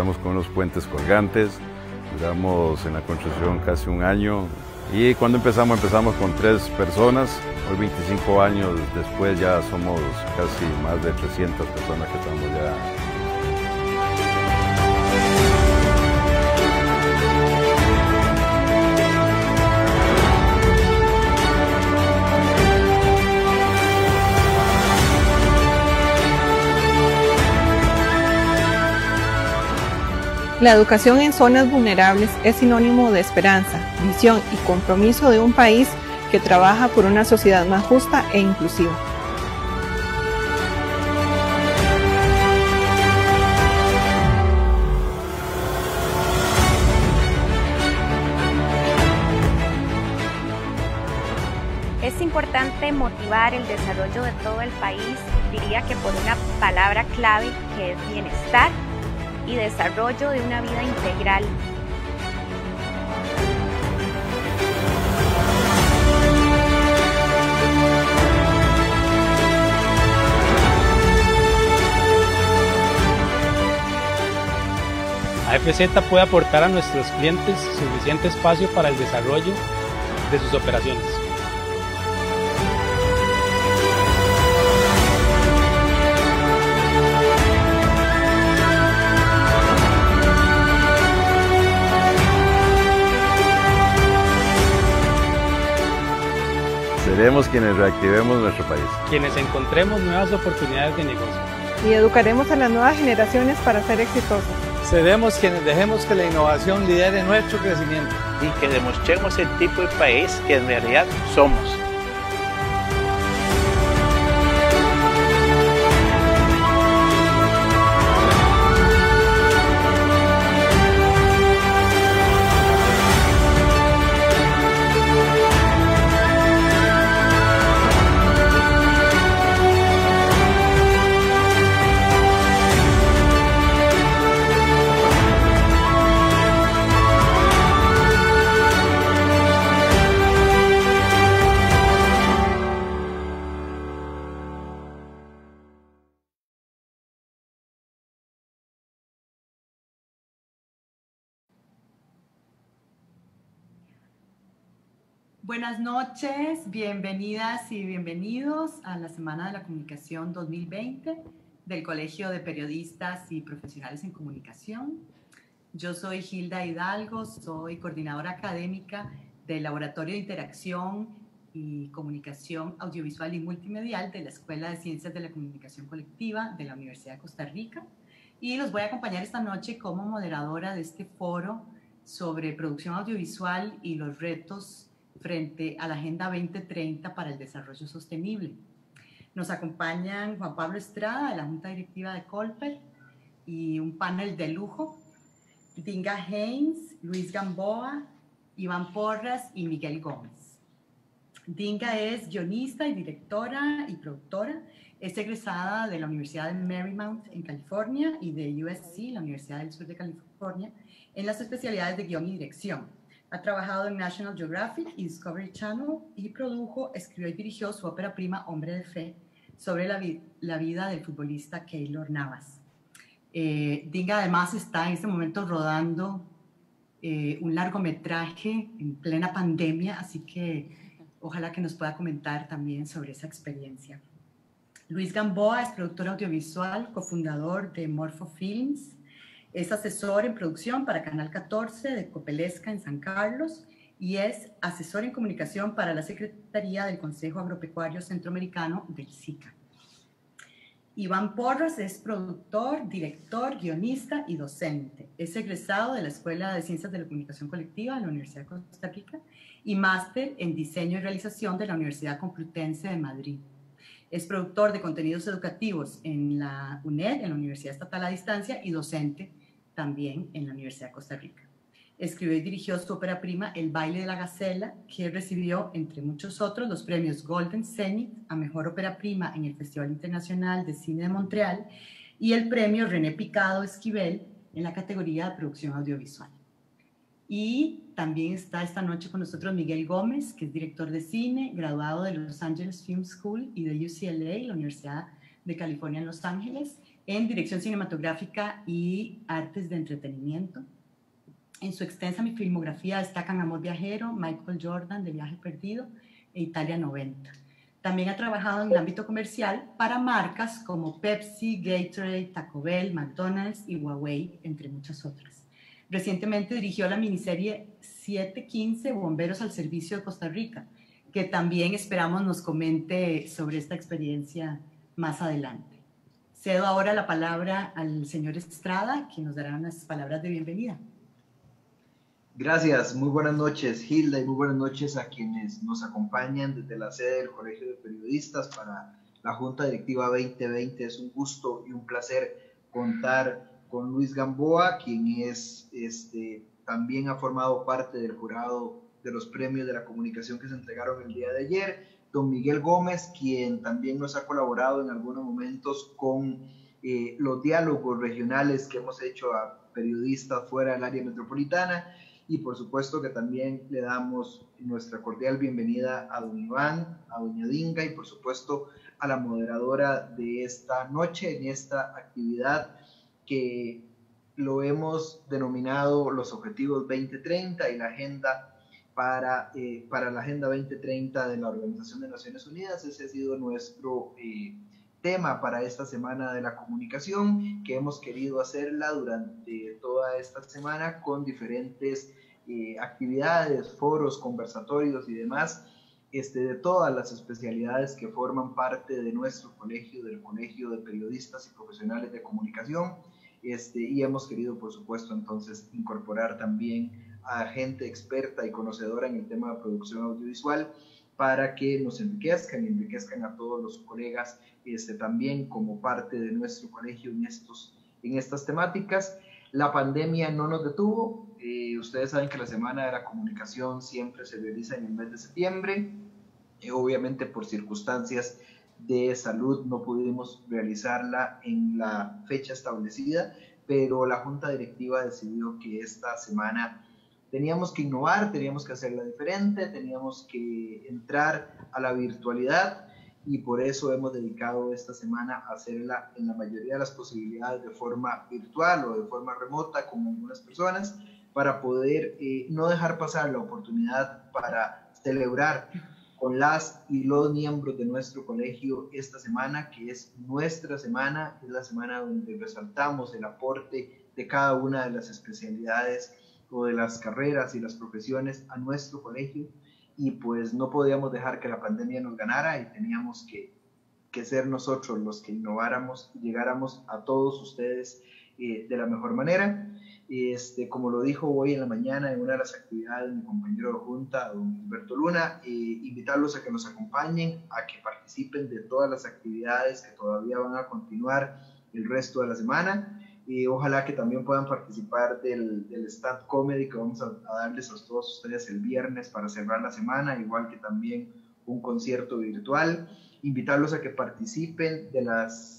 empezamos con unos puentes colgantes, duramos en la construcción casi un año y cuando empezamos con 3 personas. Hoy 25 años después ya somos casi más de 300 personas que estamos ya. La educación en zonas vulnerables es sinónimo de esperanza, visión y compromiso de un país que trabaja por una sociedad más justa e inclusiva. Es importante motivar el desarrollo de todo el país, diría que por una palabra clave que es bienestar y desarrollo de una vida integral. AFZ puede aportar a nuestros clientes suficiente espacio para el desarrollo de sus operaciones. Seremos quienes reactivemos nuestro país. Quienes encontremos nuevas oportunidades de negocio. Y educaremos a las nuevas generaciones para ser exitosos. Seremos quienes dejemos que la innovación lidere nuestro crecimiento. Y que demostremos el tipo de país que en realidad somos. Buenas noches, bienvenidas y bienvenidos a la Semana de la Comunicación 2020 del Colegio de Periodistas y Profesionales en Comunicación. Yo soy Hilda Hidalgo, soy coordinadora académica del Laboratorio de Interacción y Comunicación Audiovisual y Multimedial de la Escuela de Ciencias de la Comunicación Colectiva de la Universidad de Costa Rica y los voy a acompañar esta noche como moderadora de este foro sobre producción audiovisual y los retos frente a la Agenda 2030 para el Desarrollo Sostenible. Nos acompañan Juan Pablo Estrada, de la Junta Directiva de Colper, y un panel de lujo, Dinga Haynes, Luis Gamboa, Iván Porras y Miguel Gómez. Dinga es guionista y directora y productora, es egresada de la Universidad de Marymount en California y de USC, la Universidad del Sur de California, en las especialidades de guión y dirección. Ha trabajado en National Geographic y Discovery Channel y produjo, escribió y dirigió su ópera prima Hombre de Fe sobre la vida del futbolista Keylor Navas. Dinga además está en este momento rodando un largometraje en plena pandemia, así que ojalá que nos pueda comentar también sobre esa experiencia. Luis Gamboa es productor audiovisual, cofundador de Morpho Films. Es asesor en producción para Canal 14 de Copelesca en San Carlos y es asesor en comunicación para la Secretaría del Consejo Agropecuario Centroamericano del SICA. Iván Porras es productor, director, guionista y docente. Es egresado de la Escuela de Ciencias de la Comunicación Colectiva de la Universidad de Costa Rica y máster en Diseño y Realización de la Universidad Complutense de Madrid. Es productor de contenidos educativos en la UNED, en la Universidad Estatal a Distancia, y docente también en la Universidad de Costa Rica. Escribió y dirigió su ópera prima El baile de la gacela, que recibió, entre muchos otros, los premios Golden Zenith a Mejor Ópera Prima en el Festival Internacional de Cine de Montreal y el premio René Picado Esquivel en la categoría de producción audiovisual. Y también está esta noche con nosotros Miguel Gómez, que es director de cine, graduado de Los Angeles Film School y de UCLA, la Universidad de California en Los Ángeles, en dirección cinematográfica y artes de entretenimiento. En su extensa filmografía destacan Amor Viajero, Michael Jordan de Viaje Perdido e Italia 90. También ha trabajado en el ámbito comercial para marcas como Pepsi, Gatorade, Taco Bell, McDonald's y Huawei, entre muchas otras. Recientemente dirigió la miniserie 715 Bomberos al Servicio de Costa Rica, que también esperamos nos comente sobre esta experiencia más adelante. Cedo ahora la palabra al señor Estrada, quien nos dará unas palabras de bienvenida. Gracias, muy buenas noches Hilda y muy buenas noches a quienes nos acompañan desde la sede del Colegio de Periodistas para la Junta Directiva 2020. Es un gusto y un placer contar con Luis Gamboa, quien es, también ha formado parte del jurado de los premios de la comunicación que se entregaron el día de ayer, don Miguel Gómez, quien también nos ha colaborado en algunos momentos con los diálogos regionales que hemos hecho a periodistas fuera del área metropolitana, y por supuesto que también le damos nuestra cordial bienvenida a don Iván, a doña Dinga y por supuesto a la moderadora de esta noche en esta actividad que lo hemos denominado los Objetivos 2030 y la agenda para la Agenda 2030 de la Organización de Naciones Unidas. Ese ha sido nuestro tema para esta Semana de la Comunicación, que hemos querido hacerla durante toda esta semana con diferentes actividades, foros, conversatorios y demás, de todas las especialidades que forman parte de nuestro colegio, del Colegio de Periodistas y Profesionales de Comunicación, y hemos querido, por supuesto, entonces incorporar también a gente experta y conocedora en el tema de producción audiovisual para que nos enriquezcan y enriquezcan a todos los colegas también como parte de nuestro colegio en estas temáticas. La pandemia no nos detuvo. Ustedes saben que la Semana de la Comunicación siempre se realiza en el mes de septiembre. Obviamente por circunstancias de salud no pudimos realizarla en la fecha establecida, pero la Junta Directiva decidió que esta semana teníamos que innovar, teníamos que hacerla diferente, teníamos que entrar a la virtualidad y por eso hemos dedicado esta semana a hacerla en la mayoría de las posibilidades de forma virtual o de forma remota con algunas personas para poder no dejar pasar la oportunidad para celebrar con las y los miembros de nuestro colegio esta semana, que es nuestra semana, es la semana donde resaltamos el aporte de cada una de las especialidades o de las carreras y las profesiones a nuestro colegio, y pues no podíamos dejar que la pandemia nos ganara y teníamos que ser nosotros los que innováramos y llegáramos a todos ustedes de la mejor manera. Como lo dijo hoy en la mañana en una de las actividades mi compañero de junta, don Gilberto Luna, invitarlos a que nos acompañen, a que participen de todas las actividades que todavía van a continuar el resto de la semana. Ojalá que también puedan participar del stand comedy que vamos a darles a todos ustedes el viernes para cerrar la semana, igual que también un concierto virtual. Invitarlos a que participen de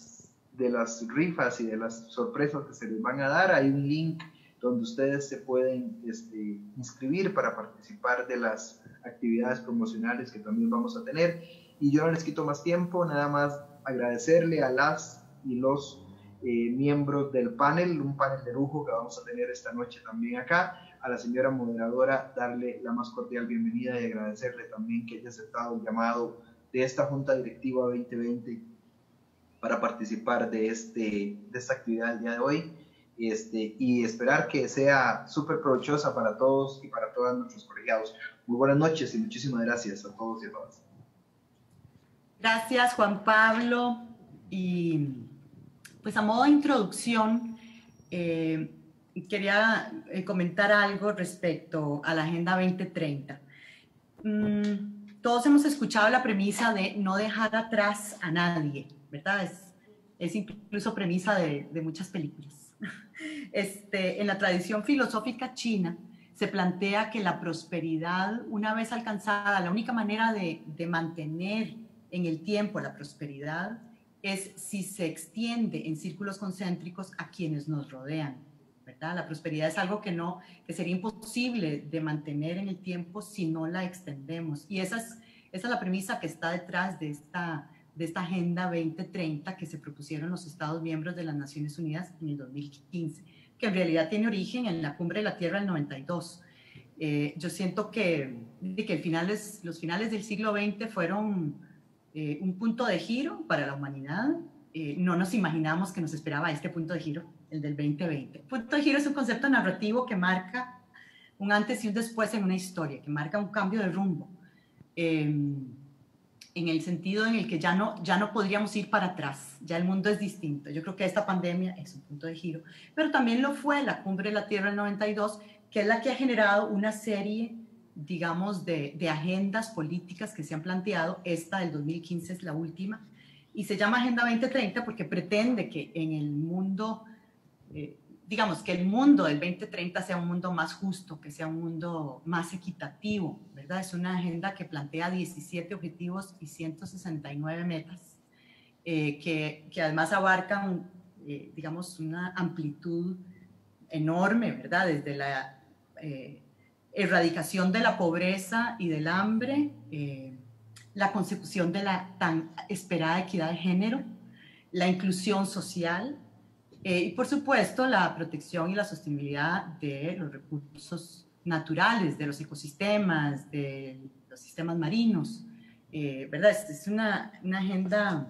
las rifas y de las sorpresas que se les van a dar. Hay un link donde ustedes se pueden inscribir para participar de las actividades promocionales que también vamos a tener. Y yo no les quito más tiempo, nada más agradecerle a las y los miembros del panel, un panel de lujo que vamos a tener esta noche también acá, a la señora moderadora darle la más cordial bienvenida y agradecerle también que haya aceptado el llamado de esta Junta Directiva 2020 para participar de esta actividad el día de hoy, y esperar que sea súper provechosa para todos y para todos nuestros colegiados. Muy buenas noches y muchísimas gracias a todos y a todas. Gracias, Juan Pablo. Y pues a modo de introducción, quería comentar algo respecto a la Agenda 2030. Todos hemos escuchado la premisa de no dejar atrás a nadie, ¿verdad? Es incluso premisa de muchas películas. En la tradición filosófica china se plantea que la prosperidad, una vez alcanzada, la única manera de mantener en el tiempo la prosperidad es si se extiende en círculos concéntricos a quienes nos rodean, ¿verdad? La prosperidad es algo que sería imposible de mantener en el tiempo si no la extendemos. Y esa es la premisa que está detrás de de esta Agenda 2030 que se propusieron los Estados miembros de las Naciones Unidas en el 2015, que en realidad tiene origen en la Cumbre de la Tierra del 92. Yo siento que los finales del siglo XX fueron un punto de giro para la humanidad. No nos imaginamos que nos esperaba este punto de giro, el del 2020. Punto de giro es un concepto narrativo que marca un antes y un después en una historia, que marca un cambio de rumbo, en el sentido en el que ya no podríamos ir para atrás, ya el mundo es distinto. Yo creo que esta pandemia es un punto de giro, pero también lo fue la Cumbre de la Tierra del 92, que es la que ha generado una serie, digamos, de agendas políticas que se han planteado. Esta del 2015 es la última, y se llama Agenda 2030 porque pretende que en el mundo, digamos, que el mundo del 2030 sea un mundo más justo, que sea un mundo más equitativo, ¿verdad? Es una agenda que plantea 17 objetivos y 169 metas, que además abarcan, digamos, una amplitud enorme, ¿verdad? Desde la erradicación de la pobreza y del hambre, la consecución de la tan esperada equidad de género, la inclusión social, y por supuesto la protección y la sostenibilidad de los recursos naturales, de los ecosistemas, de los sistemas marinos, ¿verdad? Es una agenda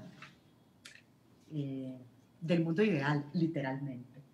del mundo ideal, literalmente.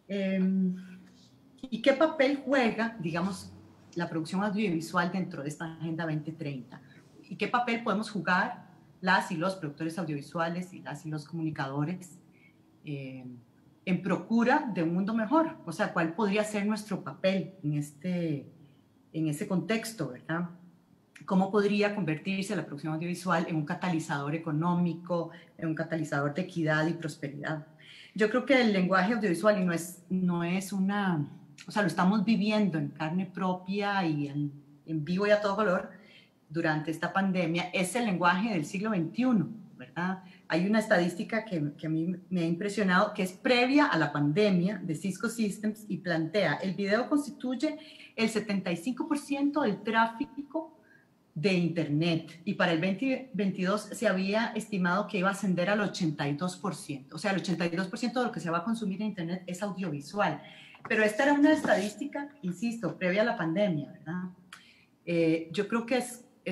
¿Y qué papel juega, digamos, la producción audiovisual dentro de esta Agenda 2030? ¿Y qué papel podemos jugar las y los productores audiovisuales y las y los comunicadores en procura de un mundo mejor? O sea, ¿cuál podría ser nuestro papel en ese contexto, verdad? ¿Cómo podría convertirse la producción audiovisual en un catalizador económico, en un catalizador de equidad y prosperidad? Yo creo que el lenguaje audiovisual, y no es una... O sea, lo estamos viviendo en carne propia y en vivo y a todo color durante esta pandemia, es el lenguaje del siglo XXI, ¿verdad? Hay una estadística que a mí me ha impresionado, que es previa a la pandemia, de Cisco Systems, y plantea: el video constituye el 75% del tráfico de Internet, y para el 2022 se había estimado que iba a ascender al 82%. O sea, el 82% de lo que se va a consumir en Internet es audiovisual. Pero esta era una estadística, insisto, previa a la pandemia, ¿verdad? Yo creo que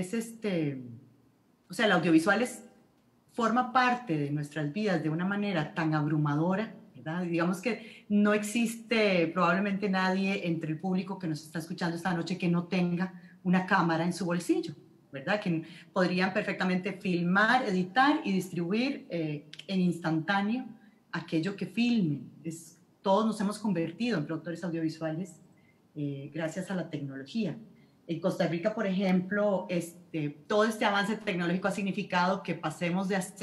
o sea, el audiovisual forma parte de nuestras vidas de una manera tan abrumadora, ¿verdad? Digamos que no existe probablemente nadie entre el público que nos está escuchando esta noche que no tenga una cámara en su bolsillo, ¿verdad? Que podrían perfectamente filmar, editar y distribuir en instantáneo aquello que filmen. Todos nos hemos convertido en productores audiovisuales gracias a la tecnología. En Costa Rica, por ejemplo, todo este avance tecnológico ha significado que pasemos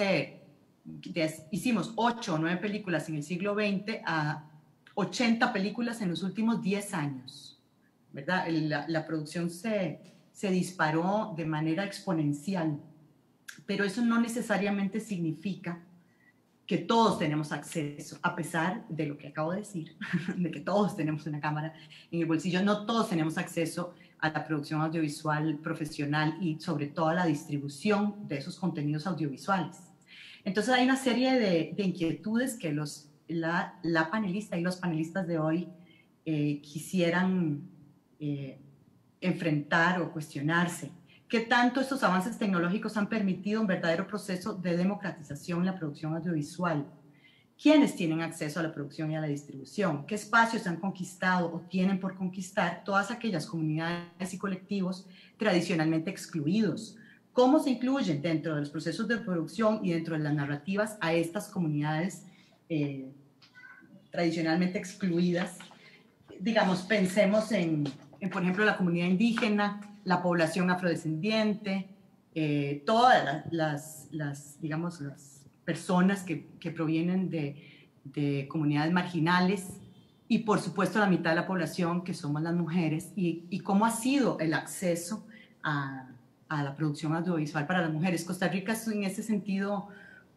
hicimos 8 o 9 películas en el siglo XX a 80 películas en los últimos 10 años, ¿verdad? La producción se disparó de manera exponencial, pero eso no necesariamente significa que todos tenemos acceso, a pesar de lo que acabo de decir, de que todos tenemos una cámara en el bolsillo. No todos tenemos acceso a la producción audiovisual profesional y sobre todo a la distribución de esos contenidos audiovisuales. Entonces hay una serie de inquietudes que la panelista y los panelistas de hoy quisieran enfrentar o cuestionarse. ¿Qué tanto estos avances tecnológicos han permitido un verdadero proceso de democratización en la producción audiovisual? ¿Quiénes tienen acceso a la producción y a la distribución? ¿Qué espacios han conquistado o tienen por conquistar todas aquellas comunidades y colectivos tradicionalmente excluidos? ¿Cómo se incluyen dentro de los procesos de producción y dentro de las narrativas a estas comunidades tradicionalmente excluidas? Digamos, pensemos en, por ejemplo, la comunidad indígena, la población afrodescendiente, todas las personas que provienen de comunidades marginales y, por supuesto, la mitad de la población que somos las mujeres, y cómo ha sido el acceso a la producción audiovisual para las mujeres. Costa Rica es en ese sentido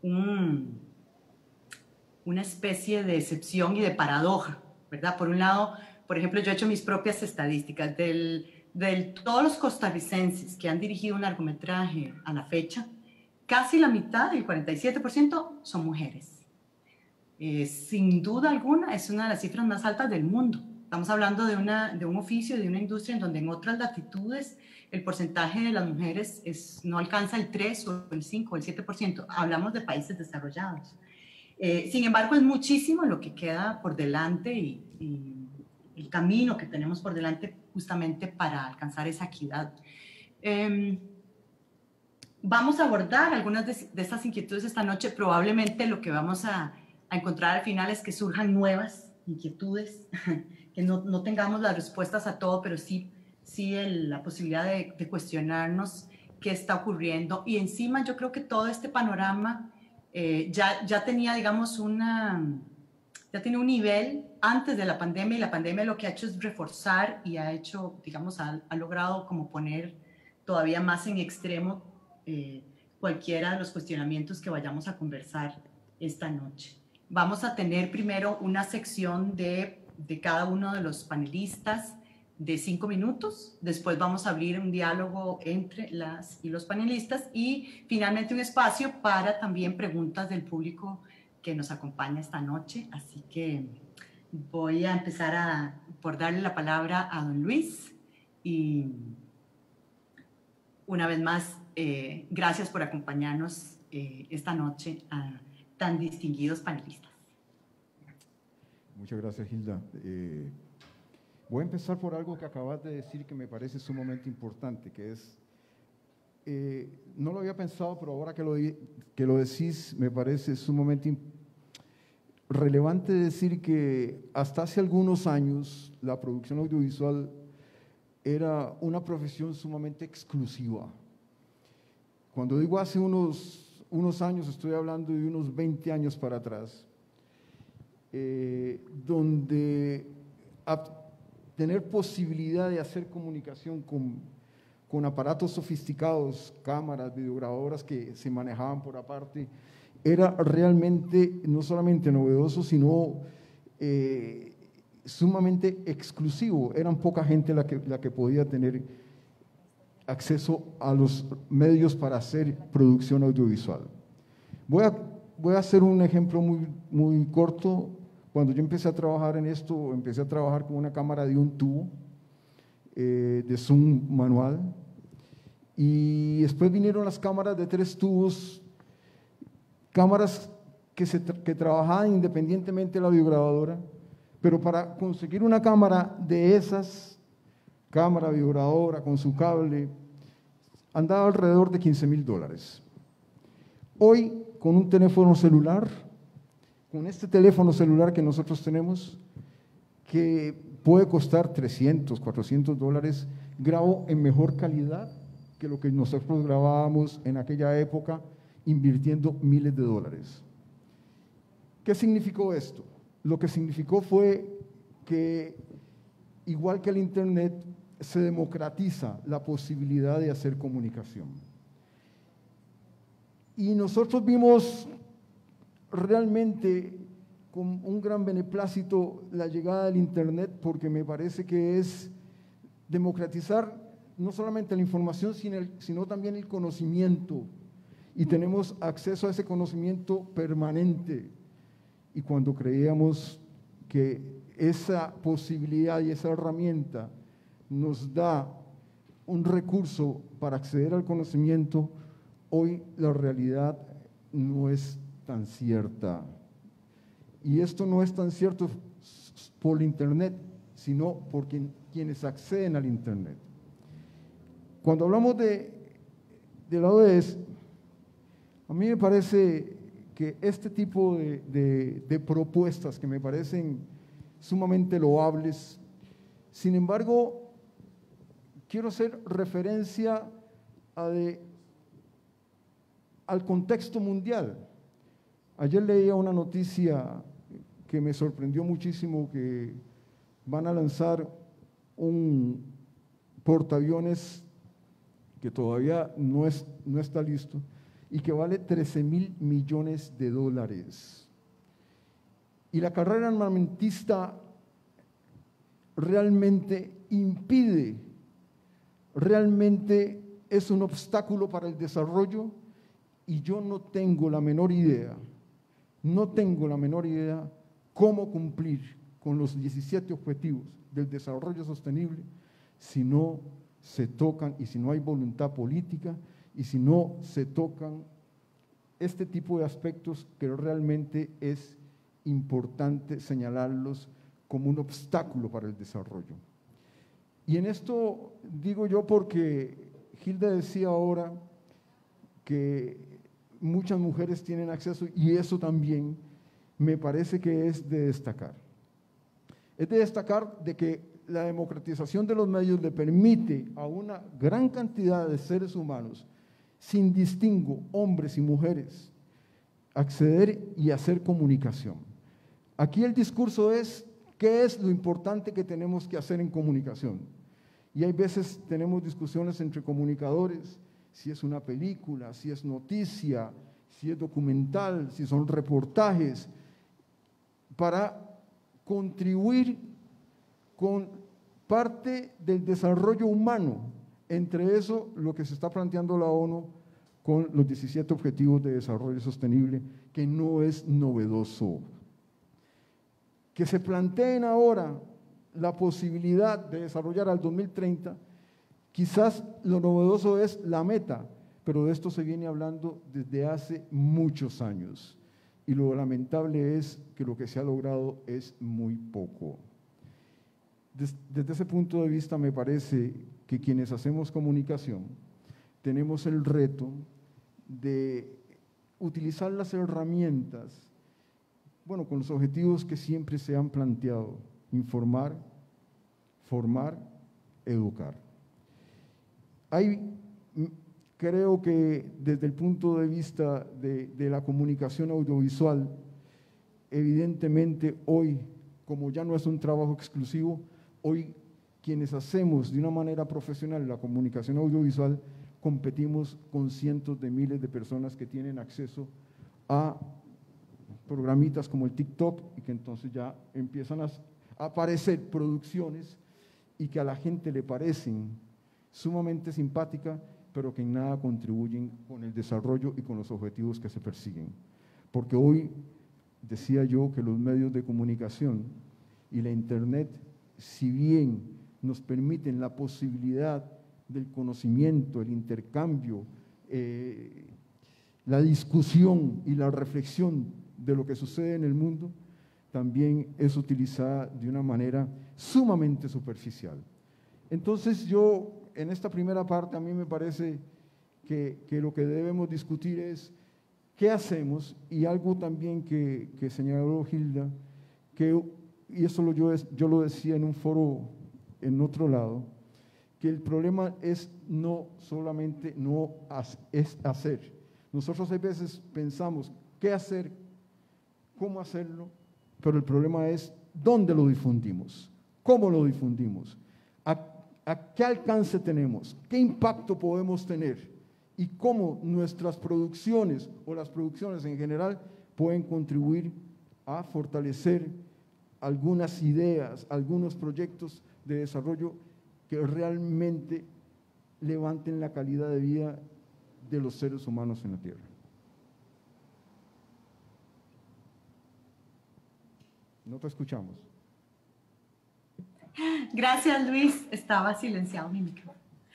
una especie de excepción y de paradoja, ¿verdad? Por un lado, por ejemplo, yo he hecho mis propias estadísticas de todos los costarricenses que han dirigido un largometraje a la fecha. casi la mitad, el 47%, son mujeres. Sin duda alguna, es una de las cifras más altas del mundo. Estamos hablando de un oficio, de una industria en donde en otras latitudes el porcentaje de las mujeres no alcanza el 3 o el 5 o el 7%. Hablamos de países desarrollados. Sin embargo, es muchísimo lo que queda por delante y el camino que tenemos por delante justamente para alcanzar esa equidad. Vamos a abordar algunas de estas inquietudes esta noche. Probablemente lo que vamos a encontrar al final es que surjan nuevas inquietudes, que no tengamos las respuestas a todo, pero sí la posibilidad de cuestionarnos qué está ocurriendo. Y encima yo creo que todo este panorama ya tenía, digamos, ya tiene un nivel antes de la pandemia, y la pandemia lo que ha hecho es reforzar y ha hecho, digamos, ha logrado como poner todavía más en extremo cualquiera de los cuestionamientos que vayamos a conversar esta noche. Vamos a tener primero una sección de cada uno de los panelistas de 5 minutos, después vamos a abrir un diálogo entre las y los panelistas y finalmente un espacio para también preguntas del público que nos acompaña esta noche. Así que voy a empezar por darle la palabra a don Luis y una vez más, gracias por acompañarnos esta noche a tan distinguidos panelistas. Muchas gracias, Hilda. Voy a empezar por algo que acabas de decir que me parece sumamente importante, que es, no lo había pensado, pero ahora que lo decís, me parece sumamente relevante decir que hasta hace algunos años la producción audiovisual era una profesión sumamente exclusiva. Cuando digo hace unos años, estoy hablando de unos 20 años para atrás, donde tener posibilidad de hacer comunicación con aparatos sofisticados, cámaras, videograbadoras que se manejaban por aparte, era realmente no solamente novedoso, sino sumamente exclusivo. Eran poca gente la que podía tener acceso a los medios para hacer producción audiovisual. Voy a hacer un ejemplo muy corto. Cuando yo empecé a trabajar en esto, empecé a trabajar con una cámara de un tubo, de zoom manual, y después vinieron las cámaras de 3 tubos, cámaras que trabajaban independientemente de la videograbadora, pero para conseguir una cámara de esas, cámara videograbadora con su cable, andaba alrededor de $15,000. Hoy, con un teléfono celular, con este teléfono celular que nosotros tenemos, que puede costar $300, $400, grabo en mejor calidad que lo que nosotros grabábamos en aquella época, invirtiendo miles de dólares. ¿Qué significó esto? Lo que significó fue que, igual que el Internet, se democratiza la posibilidad de hacer comunicación. Y nosotros vimos realmente con un gran beneplácito la llegada del Internet, porque me parece que es democratizar no solamente la información, sino también el conocimiento, y tenemos acceso a ese conocimiento permanente. Y cuando creíamos que esa posibilidad y esa herramienta nos da un recurso para acceder al conocimiento, hoy la realidad no es tan cierta. Y esto no es tan cierto por Internet, sino por quienes acceden al Internet. Cuando hablamos de la ODS, a mí me parece que este tipo de propuestas que me parecen sumamente loables, sin embargo, quiero hacer referencia al contexto mundial. Ayer leía una noticia que me sorprendió muchísimo, que van a lanzar un portaaviones que todavía no está listo y que vale $13,000 millones. Y la carrera armamentista realmente realmente es un obstáculo para el desarrollo y yo no tengo la menor idea, cómo cumplir con los 17 objetivos del desarrollo sostenible si no se tocan y si no hay voluntad política y si no se tocan este tipo de aspectos que realmente es importante señalarlos como un obstáculo para el desarrollo. Y en esto digo yo porque Hilda decía ahora que muchas mujeres tienen acceso y eso también me parece que es de destacar. Es de destacar de que la democratización de los medios le permite a una gran cantidad de seres humanos, sin distingo, hombres y mujeres, acceder y hacer comunicación. Aquí el discurso es, ¿qué es lo importante que tenemos que hacer en comunicación? Y hay veces tenemos discusiones entre comunicadores, si es una película, si es noticia, si es documental, si son reportajes, para contribuir con parte del desarrollo humano, entre eso lo que se está planteando la ONU con los 17 Objetivos de Desarrollo Sostenible, que no es novedoso. Que se planteen ahora la posibilidad de desarrollar al 2030, quizás lo novedoso es la meta, pero de esto se viene hablando desde hace muchos años. Y lo lamentable es que lo que se ha logrado es muy poco. Desde ese punto de vista me parece que quienes hacemos comunicación tenemos el reto de utilizar las herramientas, bueno, con los objetivos que siempre se han planteado: informar, formar, educar. Creo que desde el punto de vista de la comunicación audiovisual, evidentemente hoy, como ya no es un trabajo exclusivo, hoy quienes hacemos de una manera profesional la comunicación audiovisual, competimos con cientos de miles de personas que tienen acceso a programitas como el TikTok y que entonces ya empiezan a aparecer producciones y que a la gente le parecen sumamente simpáticas, pero que en nada contribuyen con el desarrollo y con los objetivos que se persiguen. Porque hoy decía yo que los medios de comunicación y la Internet, si bien nos permiten la posibilidad del conocimiento, el intercambio, la discusión y la reflexión de lo que sucede en el mundo, también es utilizada de una manera sumamente superficial. Entonces yo, en esta primera parte, a mí me parece que lo que debemos discutir es qué hacemos, y algo también que señaló Hilda, y eso yo lo decía en un foro en otro lado, que el problema es no solamente es hacer. Nosotros a veces pensamos qué hacer, cómo hacerlo, pero el problema es dónde lo difundimos, cómo lo difundimos, a qué alcance tenemos, qué impacto podemos tener y cómo nuestras producciones o las producciones en general pueden contribuir a fortalecer algunas ideas, algunos proyectos de desarrollo que realmente levanten la calidad de vida de los seres humanos en la Tierra. No te escuchamos. Gracias, Luis. Estaba silenciado mi micrófono.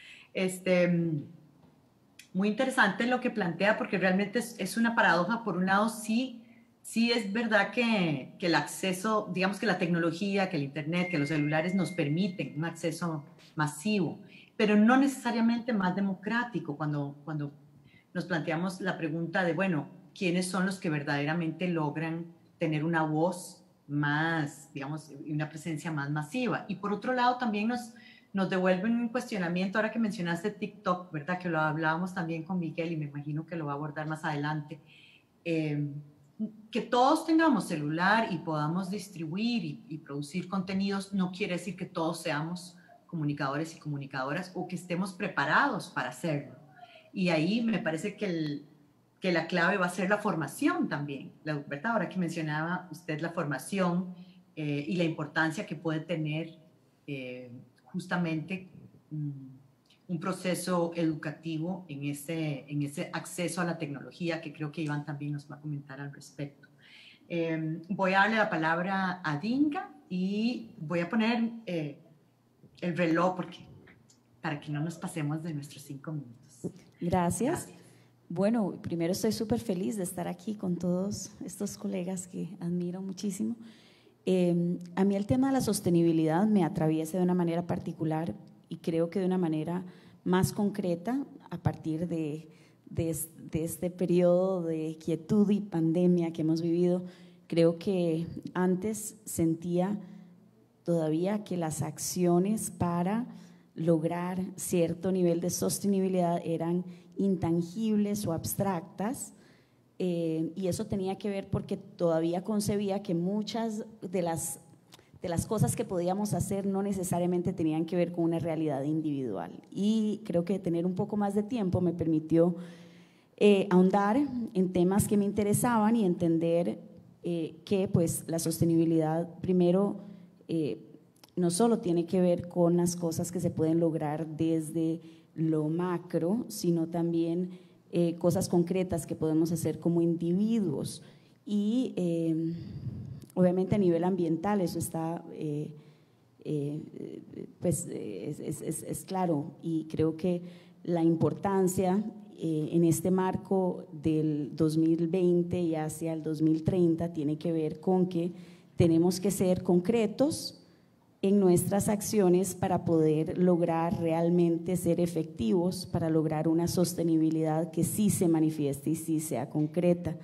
Muy interesante lo que plantea, porque realmente es una paradoja. Por un lado, sí es verdad que el acceso, digamos que la tecnología, que el Internet, que los celulares nos permiten un acceso masivo, pero no necesariamente más democrático. Cuando nos planteamos la pregunta de, bueno, ¿quiénes son los que verdaderamente logran tener una voz más, digamos, una presencia más masiva? Y por otro lado también nos devuelven un cuestionamiento, ahora que mencionaste TikTok, ¿verdad? Que lo hablábamos también con Miguel y me imagino que lo va a abordar más adelante. Que todos tengamos celular y podamos distribuir y producir contenidos no quiere decir que todos seamos comunicadores y comunicadoras o que estemos preparados para hacerlo. Y ahí me parece que la clave va a ser la formación también, ¿verdad? Ahora que mencionaba usted la formación y la importancia que puede tener justamente un proceso educativo en ese acceso a la tecnología, que creo que Iván también nos va a comentar al respecto. Voy a darle la palabra a Dinga y voy a poner el reloj para que no nos pasemos de nuestros 5 minutos. Gracias. Bueno, primero estoy súper feliz de estar aquí con todos estos colegas que admiro muchísimo. A mí el tema de la sostenibilidad me atraviesa de una manera particular y creo que de una manera más concreta a partir de este periodo de quietud y pandemia que hemos vivido. Creo que antes sentía todavía que las acciones para lograr cierto nivel de sostenibilidad eran intangibles o abstractas, y eso tenía que ver porque todavía concebía que muchas de las cosas que podíamos hacer no necesariamente tenían que ver con una realidad individual. Y creo que tener un poco más de tiempo me permitió ahondar en temas que me interesaban y entender que pues la sostenibilidad primero no solo tiene que ver con las cosas que se pueden lograr desde lo macro, sino también cosas concretas que podemos hacer como individuos. Y obviamente a nivel ambiental eso está, pues es claro, y creo que la importancia en este marco del 2020 y hacia el 2030 tiene que ver con que tenemos que ser concretos en nuestras acciones para poder lograr realmente ser efectivos, para lograr una sostenibilidad que sí se manifieste y sí sea concreta.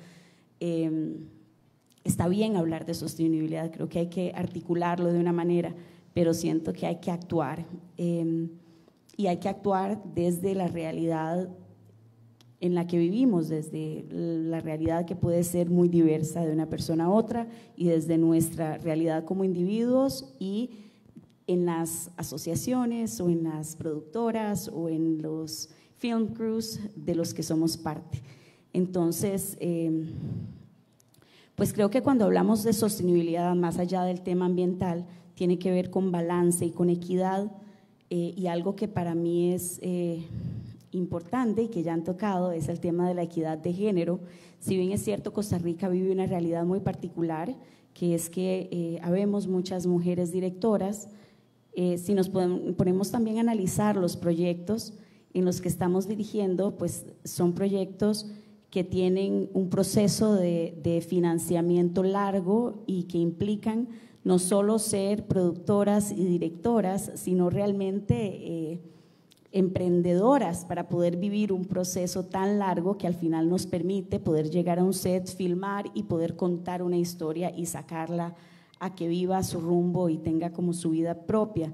Está bien hablar de sostenibilidad, creo que hay que articularlo de una manera, pero siento que hay que actuar, y hay que actuar desde la realidad en la que vivimos, desde la realidad que puede ser muy diversa de una persona a otra, y desde nuestra realidad como individuos y en las asociaciones o en las productoras o en los film crews de los que somos parte. Entonces, pues creo que cuando hablamos de sostenibilidad, más allá del tema ambiental, tiene que ver con balance y con equidad, y algo que para mí es importante y que ya han tocado es el tema de la equidad de género. Si bien es cierto, Costa Rica vive una realidad muy particular, que es que habemos muchas mujeres directoras. Si nos ponemos también a analizar los proyectos en los que estamos dirigiendo, pues son proyectos que tienen un proceso de financiamiento largo y que implican no solo ser productoras y directoras, sino realmente emprendedoras para poder vivir un proceso tan largo que al final nos permite poder llegar a un set, filmar y poder contar una historia y sacarla a que viva su rumbo y tenga como su vida propia.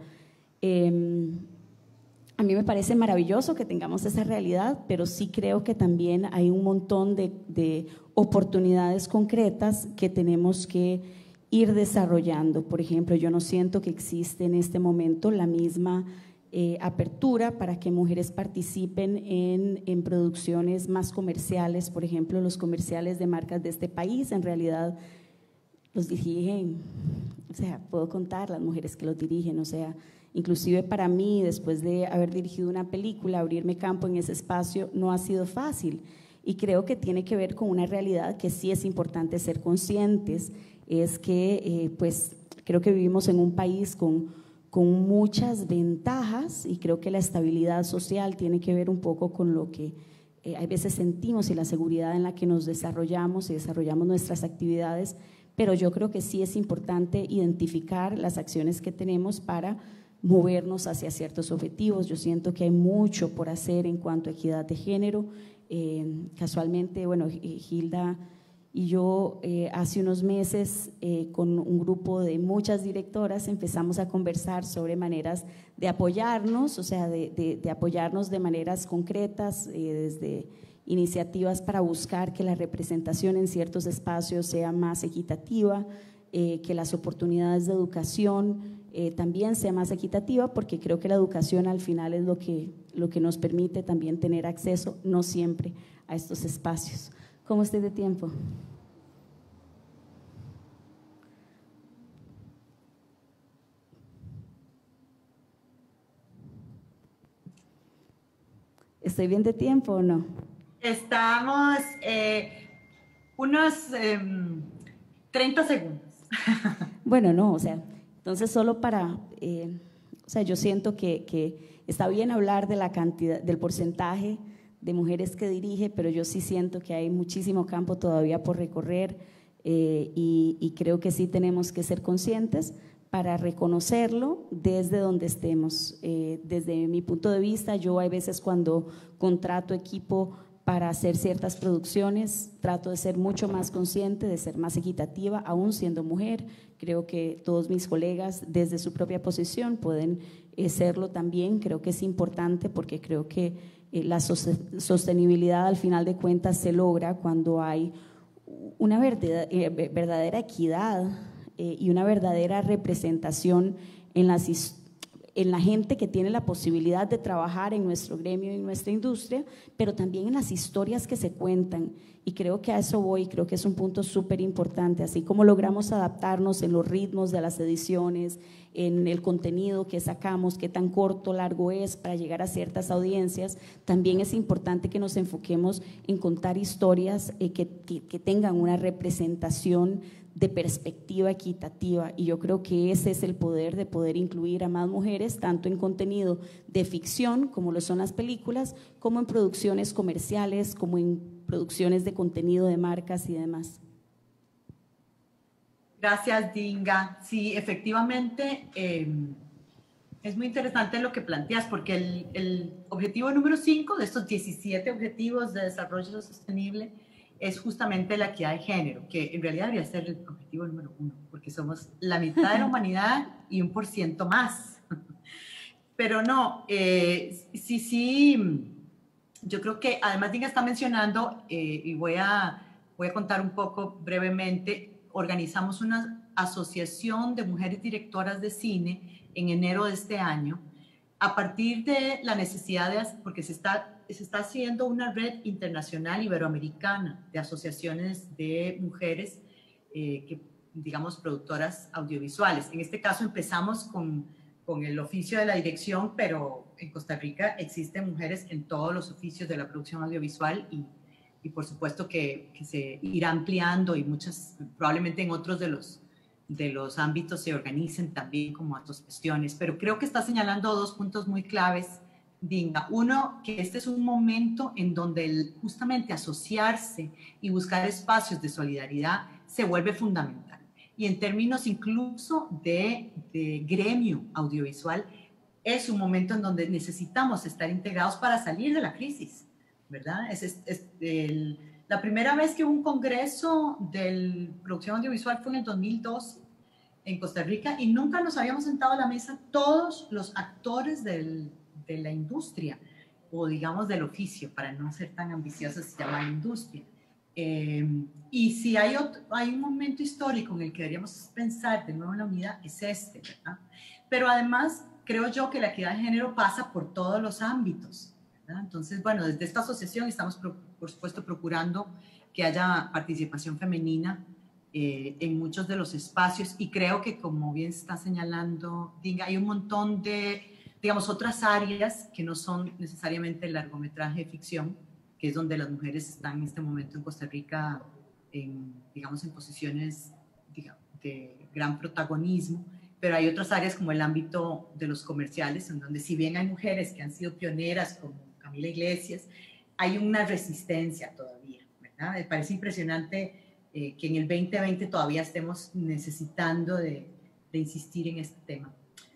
A mí me parece maravilloso que tengamos esa realidad, pero sí creo que también hay un montón de oportunidades concretas que tenemos que ir desarrollando. Por ejemplo, yo no siento que existe en este momento la misma apertura para que mujeres participen en producciones más comerciales. Por ejemplo, los comerciales de marcas de este país en realidad los dirigen, o sea, puedo contar las mujeres que los dirigen, o sea, inclusive para mí, después de haber dirigido una película, abrirme campo en ese espacio no ha sido fácil, y creo que tiene que ver con una realidad que sí es importante ser conscientes, es que pues creo que vivimos en un país con muchas ventajas, y creo que la estabilidad social tiene que ver un poco con lo que a veces sentimos y la seguridad en la que nos desarrollamos y desarrollamos nuestras actividades, pero yo creo que sí es importante identificar las acciones que tenemos para movernos hacia ciertos objetivos. Yo siento que hay mucho por hacer en cuanto a equidad de género. Casualmente, bueno, Hilda y yo hace unos meses con un grupo de muchas directoras empezamos a conversar sobre maneras de apoyarnos, o sea, de apoyarnos de maneras concretas, desde iniciativas para buscar que la representación en ciertos espacios sea más equitativa, que las oportunidades de educación también sea más equitativa, porque creo que la educación al final es lo que nos permite también tener acceso, no siempre, a estos espacios. ¿Cómo estoy de tiempo? ¿Estoy bien de tiempo o no? Estamos unos 30 segundos. Bueno, no, o sea, entonces solo para, o sea, yo siento que está bien hablar de la cantidad, del porcentaje de mujeres que dirige, pero yo sí siento que hay muchísimo campo todavía por recorrer y creo que sí tenemos que ser conscientes para reconocerlo desde donde estemos. Desde mi punto de vista, yo hay veces cuando contrato equipo para hacer ciertas producciones, trato de ser mucho más consciente, de ser más equitativa, aún siendo mujer. Creo que todos mis colegas desde su propia posición pueden serlo también. Creo que es importante porque creo que la sostenibilidad al final de cuentas se logra cuando hay una verdadera equidad y una verdadera representación en la gente que tiene la posibilidad de trabajar en nuestro gremio y en nuestra industria, pero también en las historias que se cuentan. Y creo que a eso voy, creo que es un punto súper importante, así como logramos adaptarnos en los ritmos de las ediciones, en el contenido que sacamos, qué tan corto o largo es para llegar a ciertas audiencias, también es importante que nos enfoquemos en contar historias que tengan una representación de perspectiva equitativa, y yo creo que ese es el poder de poder incluir a más mujeres tanto en contenido de ficción como lo son las películas, como en producciones comerciales, como en producciones de contenido de marcas y demás. Gracias, Dinga. Sí, efectivamente, es muy interesante lo que planteas, porque el objetivo número 5 de estos 17 objetivos de desarrollo sostenible es justamente la equidad de género, que en realidad debería ser el objetivo número 1, porque somos la mitad de la humanidad y 1% más. Pero no, sí, yo creo que además Dinga está mencionando, y voy a contar un poco brevemente, organizamos una asociación de mujeres directoras de cine en enero de este año, a partir de la necesidad de, porque se está haciendo una red internacional iberoamericana de asociaciones de mujeres que, digamos, productoras audiovisuales. En este caso empezamos con el oficio de la dirección, pero en Costa Rica existen mujeres en todos los oficios de la producción audiovisual y por supuesto que se irá ampliando, y muchas, probablemente en otros de los ámbitos se organicen también como asociaciones, pero creo que está señalando 2 puntos muy claves, Dinga. Uno, que este es un momento en donde justamente asociarse y buscar espacios de solidaridad se vuelve fundamental. Y en términos incluso de gremio audiovisual, es un momento en donde necesitamos estar integrados para salir de la crisis, ¿verdad? La primera vez que hubo un congreso de producción audiovisual fue en el 2012 en Costa Rica, y nunca nos habíamos sentado a la mesa todos los actores de la industria, o digamos del oficio, para no ser tan ambiciosos, se llama industria. Y si hay un momento histórico en el que deberíamos pensar de nuevo en la unidad, es este, ¿verdad? Pero además creo yo que la equidad de género pasa por todos los ámbitos, ¿verdad? Entonces, bueno, desde esta asociación estamos, por supuesto, procurando que haya participación femenina en muchos de los espacios, y creo que, como bien se está señalando, Dinga, hay un montón de, digamos, otras áreas que no son necesariamente el largometraje de ficción, que es donde las mujeres están en este momento en Costa Rica, digamos, en posiciones de gran protagonismo, pero hay otras áreas como el ámbito de los comerciales, en donde si bien hay mujeres que han sido pioneras, como Camila Iglesias, hay una resistencia todavía, ¿verdad? Me parece impresionante que en el 2020 todavía estemos necesitando de insistir en este tema.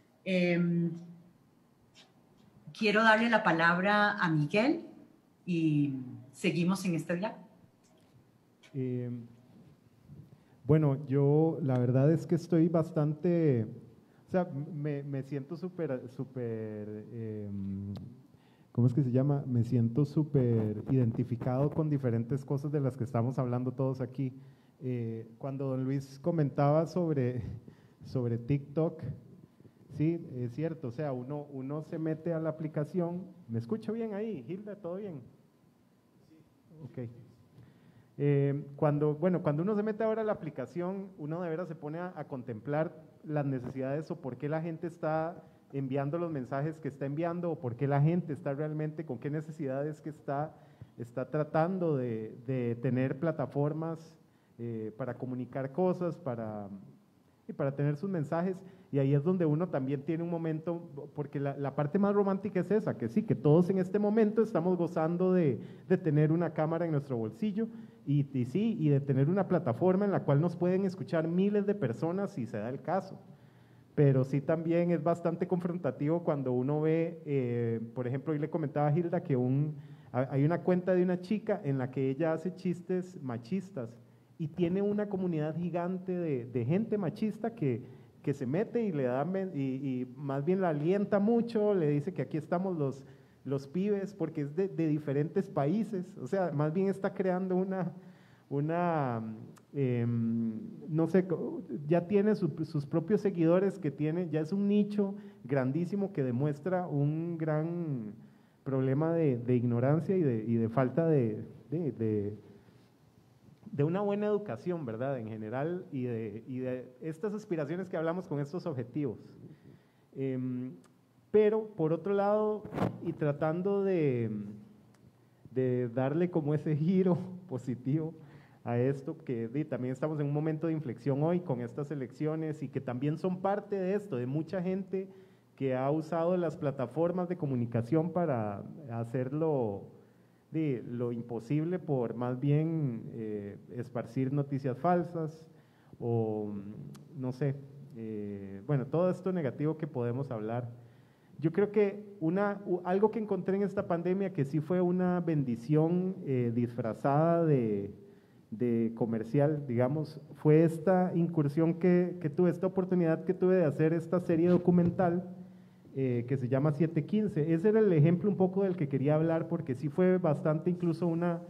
Quiero darle la palabra a Miguel y seguimos en este diálogo. Bueno, yo la verdad es que estoy bastante, o sea, me siento súper, ¿cómo es que se llama? Me siento súper identificado con diferentes cosas de las que estamos hablando todos aquí. Cuando don Luis comentaba sobre TikTok, sí, es cierto, o sea, uno se mete a la aplicación. ¿Me escucho bien ahí, Hilda? ¿Todo bien? Sí. Ok. Cuando uno se mete ahora a la aplicación, uno de veras se pone a contemplar las necesidades o por qué la gente está enviando los mensajes que está enviando, o por qué la gente está realmente, con qué necesidades que está tratando de tener plataformas para comunicar cosas, para tener sus mensajes. Y ahí es donde uno también tiene un momento, porque la parte más romántica es esa, que sí, que todos en este momento estamos gozando de tener una cámara en nuestro bolsillo y de tener una plataforma en la cual nos pueden escuchar miles de personas si se da el caso. Pero sí también es bastante confrontativo cuando uno ve, por ejemplo, hoy le comentaba a Hilda que hay una cuenta de una chica en la que ella hace chistes machistas y tiene una comunidad gigante de gente machista que se mete y le da, y más bien la alienta mucho, le dice que aquí estamos los pibes, porque es de diferentes países, o sea, más bien está creando no sé, ya tiene sus propios seguidores, ya es un nicho grandísimo que demuestra un gran problema de ignorancia y de falta de una buena educación, ¿verdad? En general, y de estas aspiraciones que hablamos con estos objetivos. Pero, por otro lado, y tratando de darle como ese giro positivo a esto, que también estamos en un momento de inflexión hoy con estas elecciones y que también son parte de esto, de mucha gente que ha usado las plataformas de comunicación para hacerlo lo imposible por más bien esparcir noticias falsas o no sé, bueno, todo esto negativo que podemos hablar. Yo creo que algo que encontré en esta pandemia que sí fue una bendición disfrazada de comercial, digamos, fue esta incursión que tuve, esta oportunidad que tuve de hacer esta serie documental que se llama 715. Ese era el ejemplo un poco del que quería hablar, porque sí fue bastante incluso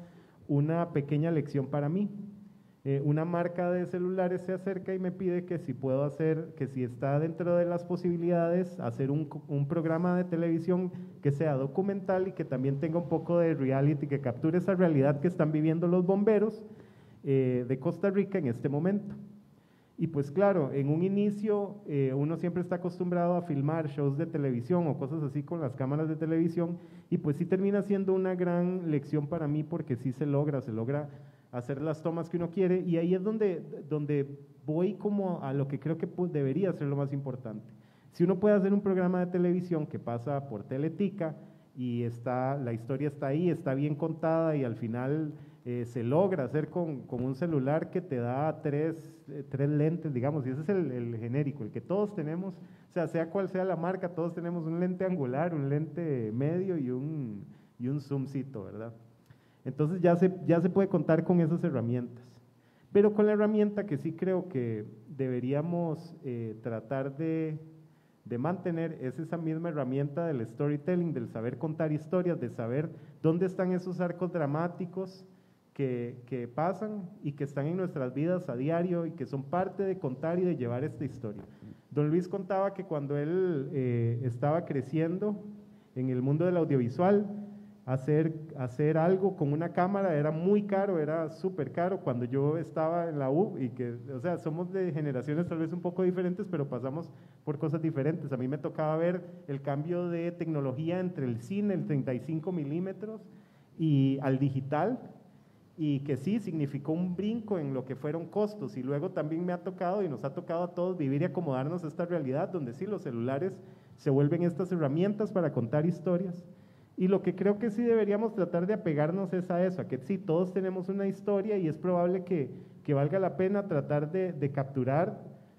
una pequeña lección para mí. Una marca de celulares se acerca y me pide que si puedo hacer, que si está dentro de las posibilidades, hacer un programa de televisión que sea documental y que también tenga un poco de reality, que capture esa realidad que están viviendo los bomberos de Costa Rica en este momento. Y pues claro, en un inicio uno siempre está acostumbrado a filmar shows de televisión o cosas así con las cámaras de televisión, y pues sí termina siendo una gran lección para mí, porque sí se logra hacer las tomas que uno quiere, y ahí es donde voy como a lo que creo que debería ser lo más importante. Si uno puede hacer un programa de televisión que pasa por Teletica y la historia está ahí, está bien contada, y al final se logra hacer con un celular que te da tres lentes, digamos, y ese es el genérico, el que todos tenemos, o sea cual sea la marca, todos tenemos un lente angular, un lente medio y un zoomcito, ¿verdad? Entonces ya se puede contar con esas herramientas, pero con la herramienta que sí creo que deberíamos tratar de mantener es esa misma herramienta del storytelling, del saber contar historias, de saber dónde están esos arcos dramáticos que pasan y que están en nuestras vidas a diario y que son parte de contar y de llevar esta historia. Don Luis contaba que cuando él estaba creciendo en el mundo del audiovisual, hacer algo con una cámara era muy caro, era súper caro. Cuando yo estaba en la U, o sea, somos de generaciones tal vez un poco diferentes, pero pasamos por cosas diferentes. A mí me tocaba ver el cambio de tecnología entre el cine, el 35 milímetros, y al digital, y que sí significó un brinco en lo que fueron costos. Y luego también me ha tocado, y nos ha tocado a todos, vivir y acomodarnos a esta realidad donde sí los celulares se vuelven estas herramientas para contar historias. Y lo que creo que sí deberíamos tratar de apegarnos es a eso, a que sí, todos tenemos una historia y es probable que valga la pena tratar de capturar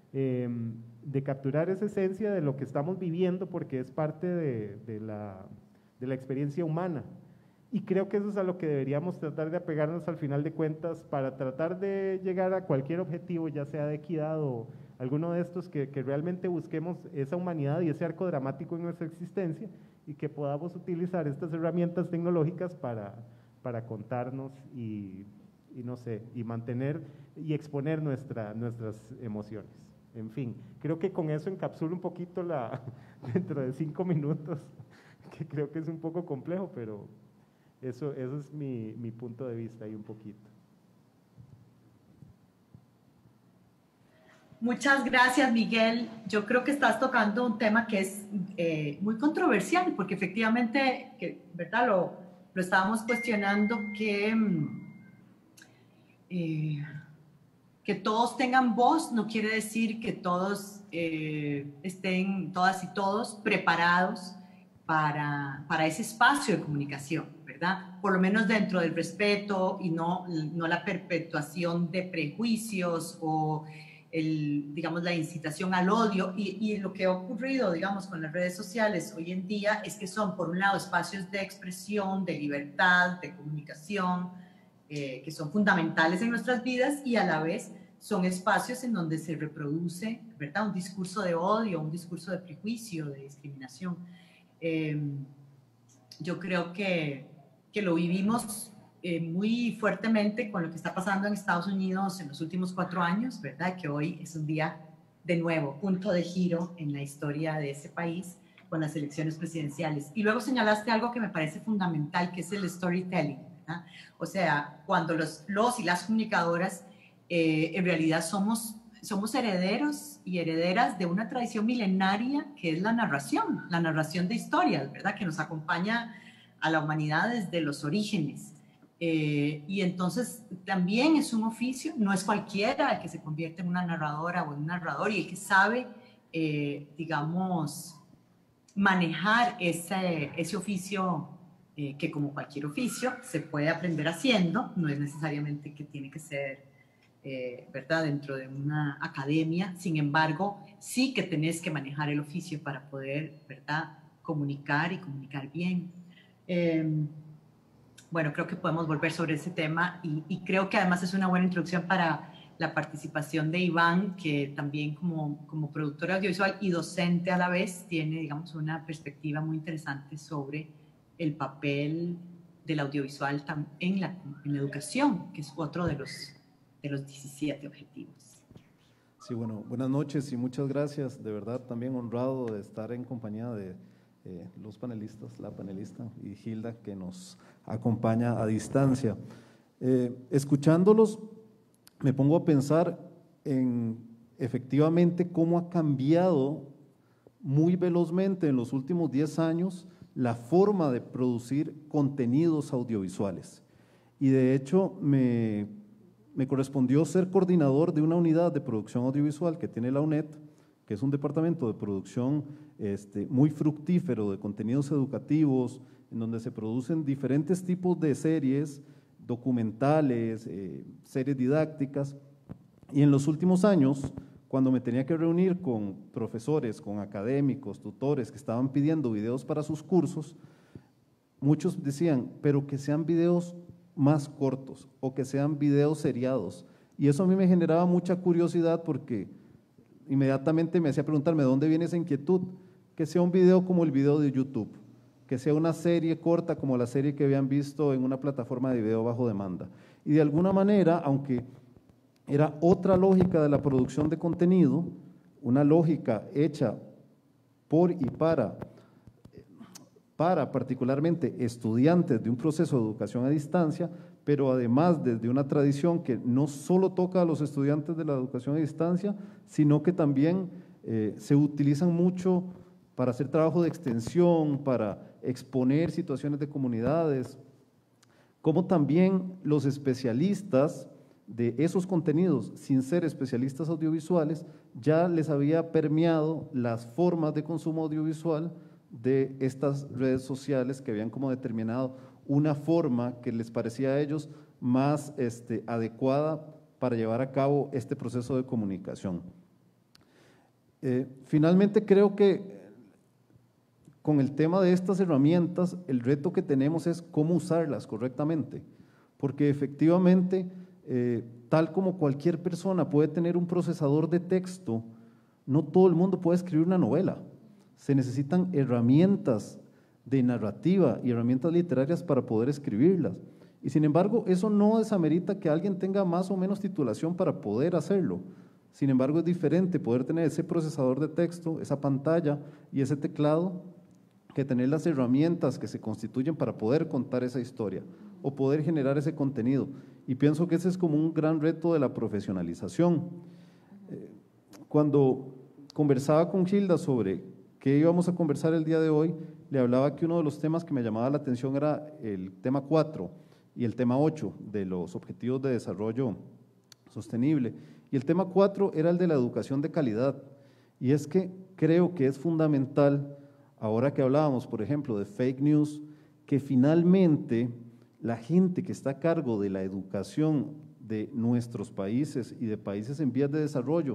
esa esencia de lo que estamos viviendo, porque es parte de la experiencia humana. Y creo que eso es a lo que deberíamos tratar de apegarnos al final de cuentas, para tratar de llegar a cualquier objetivo, ya sea de equidad o alguno de estos, que realmente busquemos esa humanidad y ese arco dramático en nuestra existencia, y que podamos utilizar estas herramientas tecnológicas para contarnos y no sé, y mantener y exponer nuestras emociones. En fin, creo que con eso encapsulo un poquito dentro de 5 minutos, que creo que es un poco complejo, pero eso es mi punto de vista ahí un poquito. Muchas gracias, Miguel. Yo creo que estás tocando un tema que es muy controversial, porque efectivamente, ¿verdad? Lo estábamos cuestionando, que todos tengan voz no quiere decir que todos estén, todas y todos, preparados para ese espacio de comunicación, ¿verdad? Por lo menos dentro del respeto y no la perpetuación de prejuicios o digamos, la incitación al odio. Y lo que ha ocurrido, digamos, con las redes sociales hoy en día es que son, por un lado, espacios de expresión, de libertad, de comunicación, que son fundamentales en nuestras vidas, y a la vez son espacios en donde se reproduce, ¿verdad?, un discurso de odio, un discurso de prejuicio, de discriminación. Yo creo que lo vivimos muy fuertemente con lo que está pasando en Estados Unidos en los últimos 4 años, ¿verdad? Que hoy es un día de nuevo, punto de giro en la historia de ese país con las elecciones presidenciales. Y luego señalaste algo que me parece fundamental, que es el storytelling, ¿verdad? O sea, cuando los y las comunicadoras en realidad somos herederos y herederas de una tradición milenaria que es la narración de historias, ¿verdad? Que nos acompaña a la humanidad desde los orígenes. Y entonces también es un oficio, no es cualquiera el que se convierte en una narradora o en un narrador, y el que sabe, digamos, manejar ese oficio, que como cualquier oficio se puede aprender haciendo, no es necesariamente que tiene que ser, ¿verdad?, dentro de una academia. Sin embargo, sí que tenés que manejar el oficio para poder, ¿verdad?, comunicar y comunicar bien. Bueno, creo que podemos volver sobre ese tema, y creo que además es una buena introducción para la participación de Iván, que también como productor audiovisual y docente a la vez tiene, digamos, una perspectiva muy interesante sobre el papel del audiovisual en la educación, que es otro de los 17 objetivos. Sí, bueno, buenas noches y muchas gracias. De verdad, también honrado de estar en compañía de los panelistas, la panelista y Hilda, que nos acompaña a distancia. Escuchándolos, me pongo a pensar en efectivamente cómo ha cambiado muy velozmente en los últimos 10 años la forma de producir contenidos audiovisuales. Y de hecho me correspondió ser coordinador de una unidad de producción audiovisual que tiene la UNED, que es un departamento de producción muy fructífero de contenidos educativos, en donde se producen diferentes tipos de series, documentales, series didácticas. Y en los últimos años, cuando me tenía que reunir con profesores, con académicos, tutores que estaban pidiendo videos para sus cursos, muchos decían, pero que sean videos más cortos o que sean videos seriados. Y eso a mí me generaba mucha curiosidad, porque inmediatamente me hacía preguntarme, ¿de dónde viene esa inquietud? Que sea un video como el video de YouTube, que sea una serie corta como la serie que habían visto en una plataforma de video bajo demanda. Y de alguna manera, aunque era otra lógica de la producción de contenido, una lógica hecha por y para particularmente estudiantes de un proceso de educación a distancia, pero además desde una tradición que no solo toca a los estudiantes de la educación a distancia, sino que también se utilizan mucho para hacer trabajo de extensión, para exponer situaciones de comunidades, como también los especialistas de esos contenidos, sin ser especialistas audiovisuales, ya les había permeado las formas de consumo audiovisual de estas redes sociales, que habían como determinado una forma que les parecía a ellos más adecuada para llevar a cabo este proceso de comunicación. Finalmente, creo que con el tema de estas herramientas, el reto que tenemos es cómo usarlas correctamente, porque efectivamente, tal como cualquier persona puede tener un procesador de texto, no todo el mundo puede escribir una novela. Se necesitan herramientas de narrativa y herramientas literarias para poder escribirlas. Y sin embargo, eso no desamerita que alguien tenga más o menos titulación para poder hacerlo. Sin embargo, es diferente poder tener ese procesador de texto, esa pantalla y ese teclado, que tener las herramientas que se constituyen para poder contar esa historia o poder generar ese contenido. Y pienso que ese es como un gran reto de la profesionalización. Cuando conversaba con Hilda sobre qué íbamos a conversar el día de hoy, le hablaba que uno de los temas que me llamaba la atención era el tema 4 y el tema 8 de los Objetivos de Desarrollo Sostenible. Y el tema 4 era el de la educación de calidad. Y es que creo que es fundamental, ahora que hablábamos, por ejemplo, de fake news, que finalmente la gente que está a cargo de la educación de nuestros países y de países en vías de desarrollo,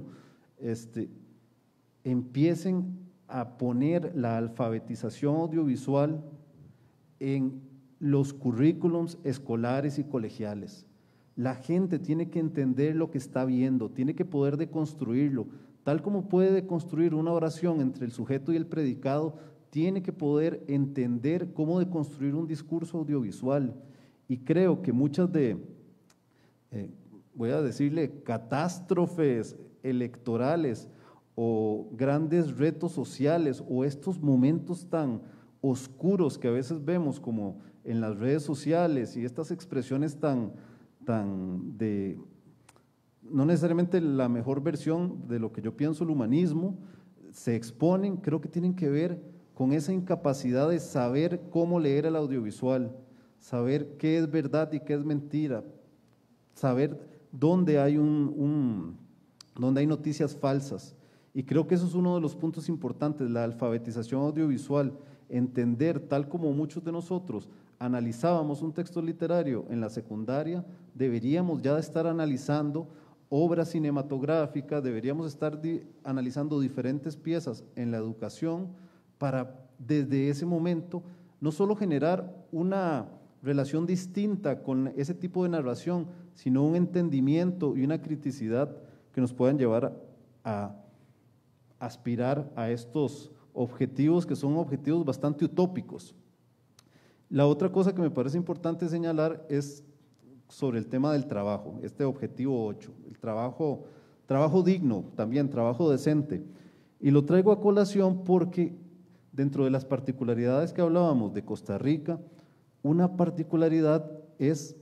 empiecen a poner la alfabetización audiovisual en los currículums escolares y colegiales. La gente tiene que entender lo que está viendo, tiene que poder deconstruirlo, tal como puede deconstruir una oración entre el sujeto y el predicado, tiene que poder entender cómo deconstruir un discurso audiovisual. Y creo que muchas de, voy a decirle, catástrofes electorales o grandes retos sociales o estos momentos tan oscuros que a veces vemos como en las redes sociales y estas expresiones tan de, no necesariamente la mejor versión de lo que yo pienso el humanismo, se exponen, creo que tienen que ver con esa incapacidad de saber cómo leer el audiovisual, saber qué es verdad y qué es mentira, saber dónde hay dónde hay noticias falsas. Y creo que eso es uno de los puntos importantes, la alfabetización audiovisual, entender, tal como muchos de nosotros analizábamos un texto literario en la secundaria, deberíamos ya estar analizando obras cinematográficas, deberíamos estar analizando diferentes piezas en la educación para desde ese momento no solo generar una relación distinta con ese tipo de narración, sino un entendimiento y una criticidad que nos puedan llevar a aspirar a estos objetivos que son objetivos bastante utópicos. La otra cosa que me parece importante señalar es sobre el tema del trabajo, este objetivo 8, el trabajo digno, también trabajo decente. Y lo traigo a colación porque dentro de las particularidades que hablábamos de Costa Rica, una particularidad es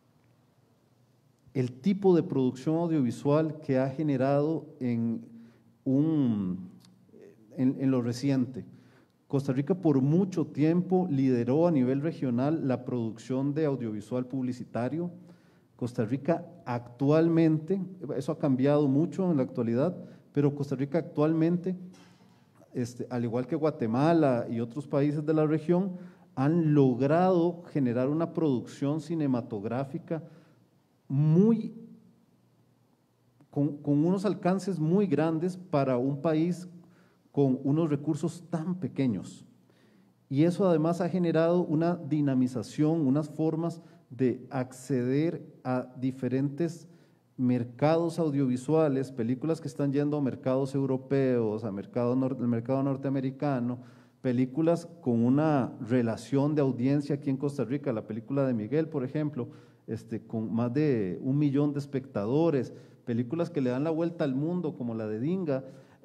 el tipo de producción audiovisual que ha generado en lo reciente. Costa Rica por mucho tiempo lideró a nivel regional la producción de audiovisual publicitario. Costa Rica actualmente, eso ha cambiado mucho en la actualidad, pero Costa Rica actualmente, al igual que Guatemala y otros países de la región, han logrado generar una producción cinematográfica con unos alcances muy grandes para un país con unos recursos tan pequeños. Y eso además ha generado una dinamización, unas formas de acceder a diferentes mercados audiovisuales, películas que están yendo a mercados europeos, al mercado norteamericano, películas con una relación de audiencia aquí en Costa Rica, la película de Miguel, por ejemplo, con más de 1 millón de espectadores, películas que le dan la vuelta al mundo, como la de Dinga.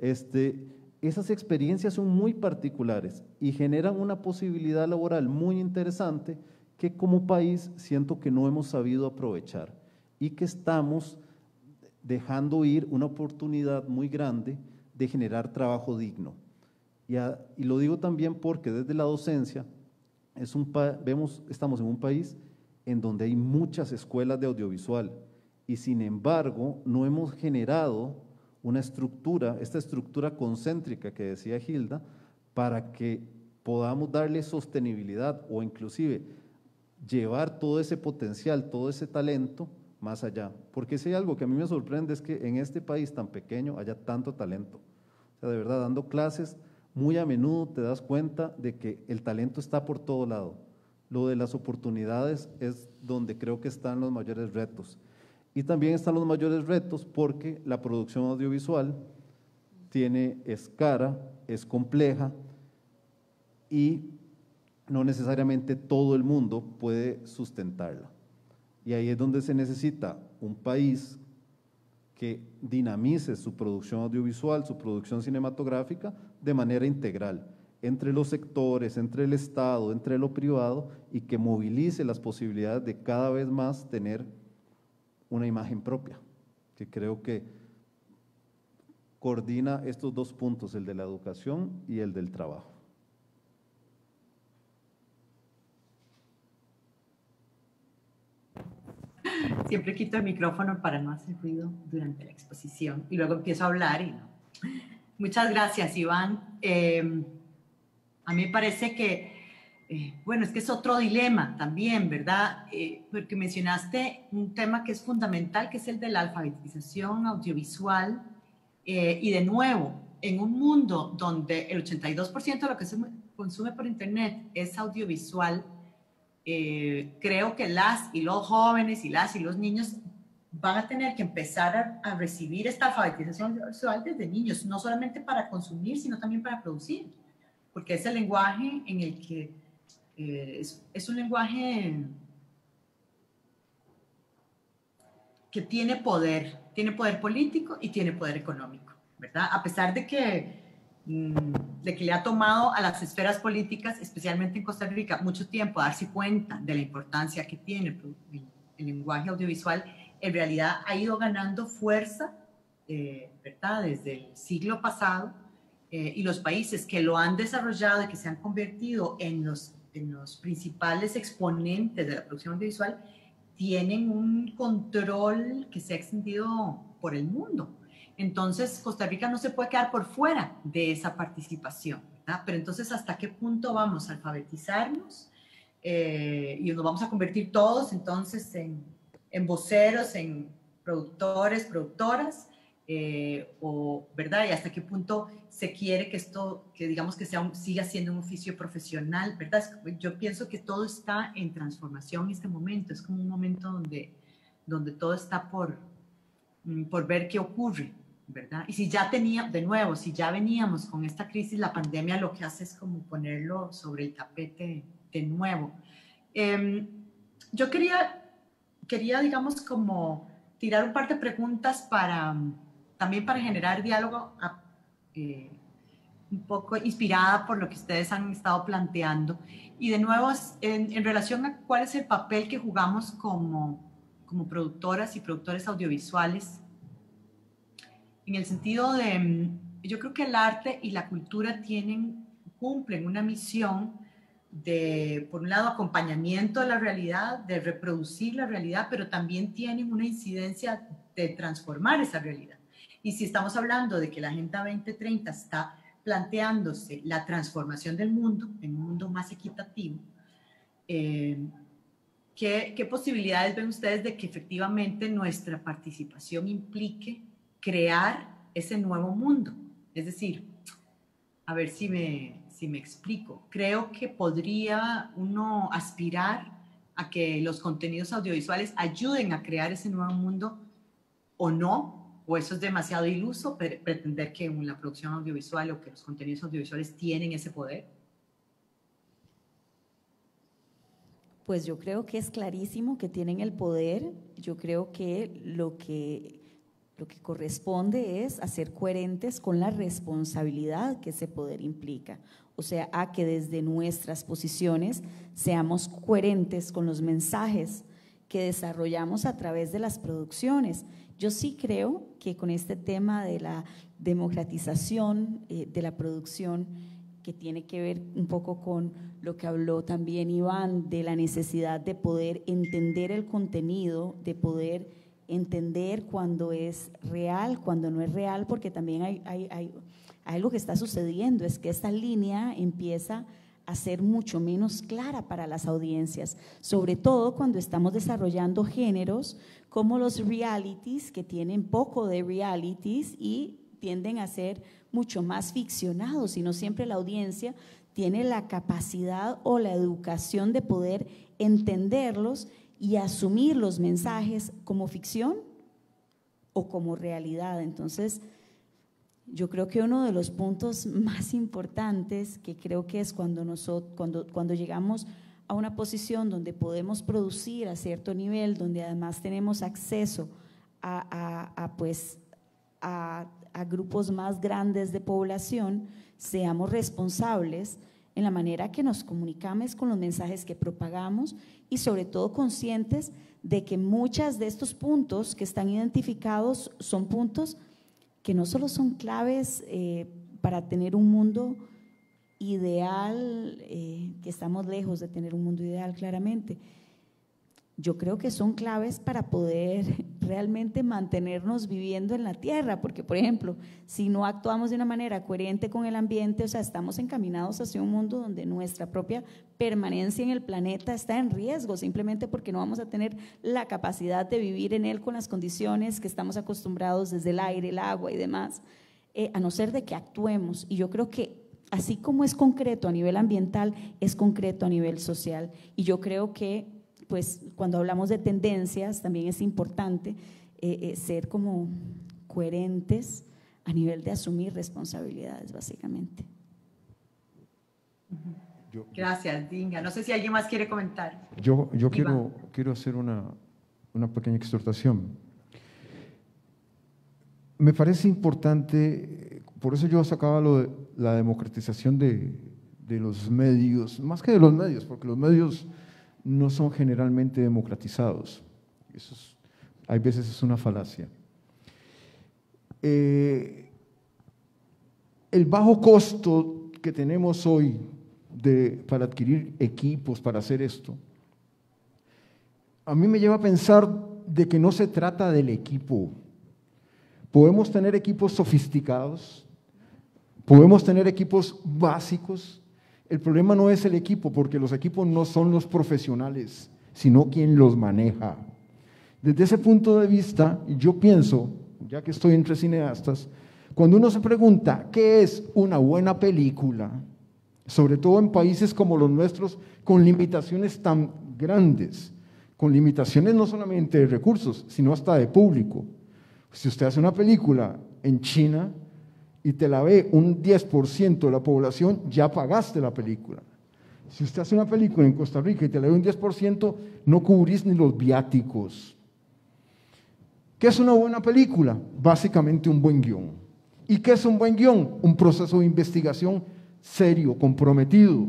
Esas experiencias son muy particulares y generan una posibilidad laboral muy interesante que como país siento que no hemos sabido aprovechar y que estamos dejando ir una oportunidad muy grande de generar trabajo digno. Y lo digo también porque desde la docencia estamos en un país en donde hay muchas escuelas de audiovisual y sin embargo no hemos generado esta estructura concéntrica que decía Hilda, para que podamos darle sostenibilidad o inclusive llevar todo ese potencial, todo ese talento más allá. Porque si hay algo que a mí me sorprende es que en este país tan pequeño haya tanto talento. O sea, de verdad, dando clases, muy a menudo te das cuenta de que el talento está por todo lado. Lo de las oportunidades es donde creo que están los mayores retos. Y también están los mayores retos porque la producción audiovisual es cara, es compleja y no necesariamente todo el mundo puede sustentarla. Y ahí es donde se necesita un país que dinamice su producción audiovisual, su producción cinematográfica de manera integral, entre los sectores, entre el Estado, entre lo privado, y que movilice las posibilidades de cada vez más tener una imagen propia, que creo que coordina estos dos puntos, el de la educación y el del trabajo. Siempre quito el micrófono para no hacer ruido durante la exposición y luego empiezo a hablar. Muchas gracias, Iván. A mí me parece que, bueno, es que es otro dilema también, ¿verdad? Porque mencionaste un tema que es fundamental, que es el de la alfabetización audiovisual. Y de nuevo, en un mundo donde el 82% de lo que se consume por Internet es audiovisual, creo que las y los jóvenes y las y los niños van a tener que empezar a recibir esta alfabetización visual desde niños, no solamente para consumir, sino también para producir, porque es el lenguaje en el que es un lenguaje que tiene poder político y tiene poder económico, ¿verdad? A pesar de que le ha tomado a las esferas políticas, especialmente en Costa Rica, mucho tiempo darse cuenta de la importancia que tiene el lenguaje audiovisual, en realidad ha ido ganando fuerza, ¿verdad? Desde el siglo pasado, y los países que lo han desarrollado y que se han convertido en los principales exponentes de la producción audiovisual tienen un control que se ha extendido por el mundo. Entonces, Costa Rica no se puede quedar por fuera de esa participación, ¿verdad? Pero entonces, ¿hasta qué punto vamos a alfabetizarnos? Y nos vamos a convertir todos entonces en voceros, en productores, productoras, ¿verdad? Y hasta qué punto se quiere que esto, que digamos que siga siendo un oficio profesional, ¿verdad? Yo pienso que todo está en transformación en este momento, es como un momento donde todo está por ver qué ocurre, ¿verdad? Y si ya veníamos con esta crisis, la pandemia lo que hace es como ponerlo sobre el tapete de nuevo. Yo quería, digamos, como tirar un par de preguntas también para generar diálogo un poco inspirada por lo que ustedes han estado planteando. Y de nuevo, en relación a cuál es el papel que jugamos como productoras y productores audiovisuales, en el sentido de, yo creo que el arte y la cultura cumplen una misión de, por un lado, acompañamiento de la realidad, de reproducir la realidad, pero también tienen una incidencia de transformar esa realidad. Y si estamos hablando de que la Agenda 2030 está planteándose la transformación del mundo, en un mundo más equitativo, ¿qué posibilidades ven ustedes de que efectivamente nuestra participación implique crear ese nuevo mundo? Es decir, a ver si me explico. Creo que podría uno aspirar a que los contenidos audiovisuales ayuden a crear ese nuevo mundo, o no, o eso es demasiado iluso pretender que la producción audiovisual o que los contenidos audiovisuales tienen ese poder. Pues yo creo que es clarísimo que tienen el poder. Yo creo que lo que corresponde es ser coherentes con la responsabilidad que ese poder implica. O sea, a que desde nuestras posiciones seamos coherentes con los mensajes que desarrollamos a través de las producciones. Yo sí creo que con este tema de la democratización de la producción, que tiene que ver un poco con lo que habló también Iván, de la necesidad de poder entender el contenido, de poder entender cuando es real, cuando no es real, porque también hay algo que está sucediendo, es que esta línea empieza a ser mucho menos clara para las audiencias, sobre todo cuando estamos desarrollando géneros como los realities, que tienen poco de realities y tienden a ser mucho más ficcionados, y no siempre la audiencia tiene la capacidad o la educación de poder entenderlos y asumir los mensajes como ficción o como realidad. Entonces, yo creo que uno de los puntos más importantes, que creo que es cuando llegamos a una posición donde podemos producir a cierto nivel, donde además tenemos acceso a grupos más grandes de población, seamos responsables en la manera que nos comunicamos con los mensajes que propagamos, y sobre todo conscientes de que muchos de estos puntos que están identificados son puntos que no solo son claves para tener un mundo ideal, que estamos lejos de tener un mundo ideal claramente. Yo creo que son claves para poder realmente mantenernos viviendo en la tierra, porque por ejemplo, si no actuamos de una manera coherente con el ambiente, o sea, estamos encaminados hacia un mundo donde nuestra propia permanencia en el planeta está en riesgo, simplemente porque no vamos a tener la capacidad de vivir en él con las condiciones que estamos acostumbrados desde el aire, el agua y demás, a no ser de que actuemos. Y yo creo que así como es concreto a nivel ambiental, es concreto a nivel social. Y yo creo que pues cuando hablamos de tendencias también es importante ser como coherentes a nivel de asumir responsabilidades, básicamente. Gracias, Dinga. No sé si alguien más quiere comentar. Yo quiero hacer una pequeña exhortación. Me parece importante, por eso yo sacaba lo de la democratización de los medios, más que de los medios, porque los medios no son generalmente democratizados. Eso hay veces es una falacia. El bajo costo que tenemos hoy para adquirir equipos, para hacer esto, a mí me lleva a pensar de que no se trata del equipo. Podemos tener equipos sofisticados, podemos tener equipos básicos. El problema no es el equipo, porque los equipos no son los profesionales, sino quien los maneja. Desde ese punto de vista, yo pienso, ya que estoy entre cineastas, cuando uno se pregunta qué es una buena película, sobre todo en países como los nuestros, con limitaciones tan grandes, con limitaciones no solamente de recursos, sino hasta de público. Si usted hace una película en China y te la ve un 10% de la población, ya pagaste la película. Si usted hace una película en Costa Rica y te la ve un 10%, no cubrís ni los viáticos. ¿Qué es una buena película? Básicamente un buen guión. ¿Y qué es un buen guión? Un proceso de investigación serio, comprometido.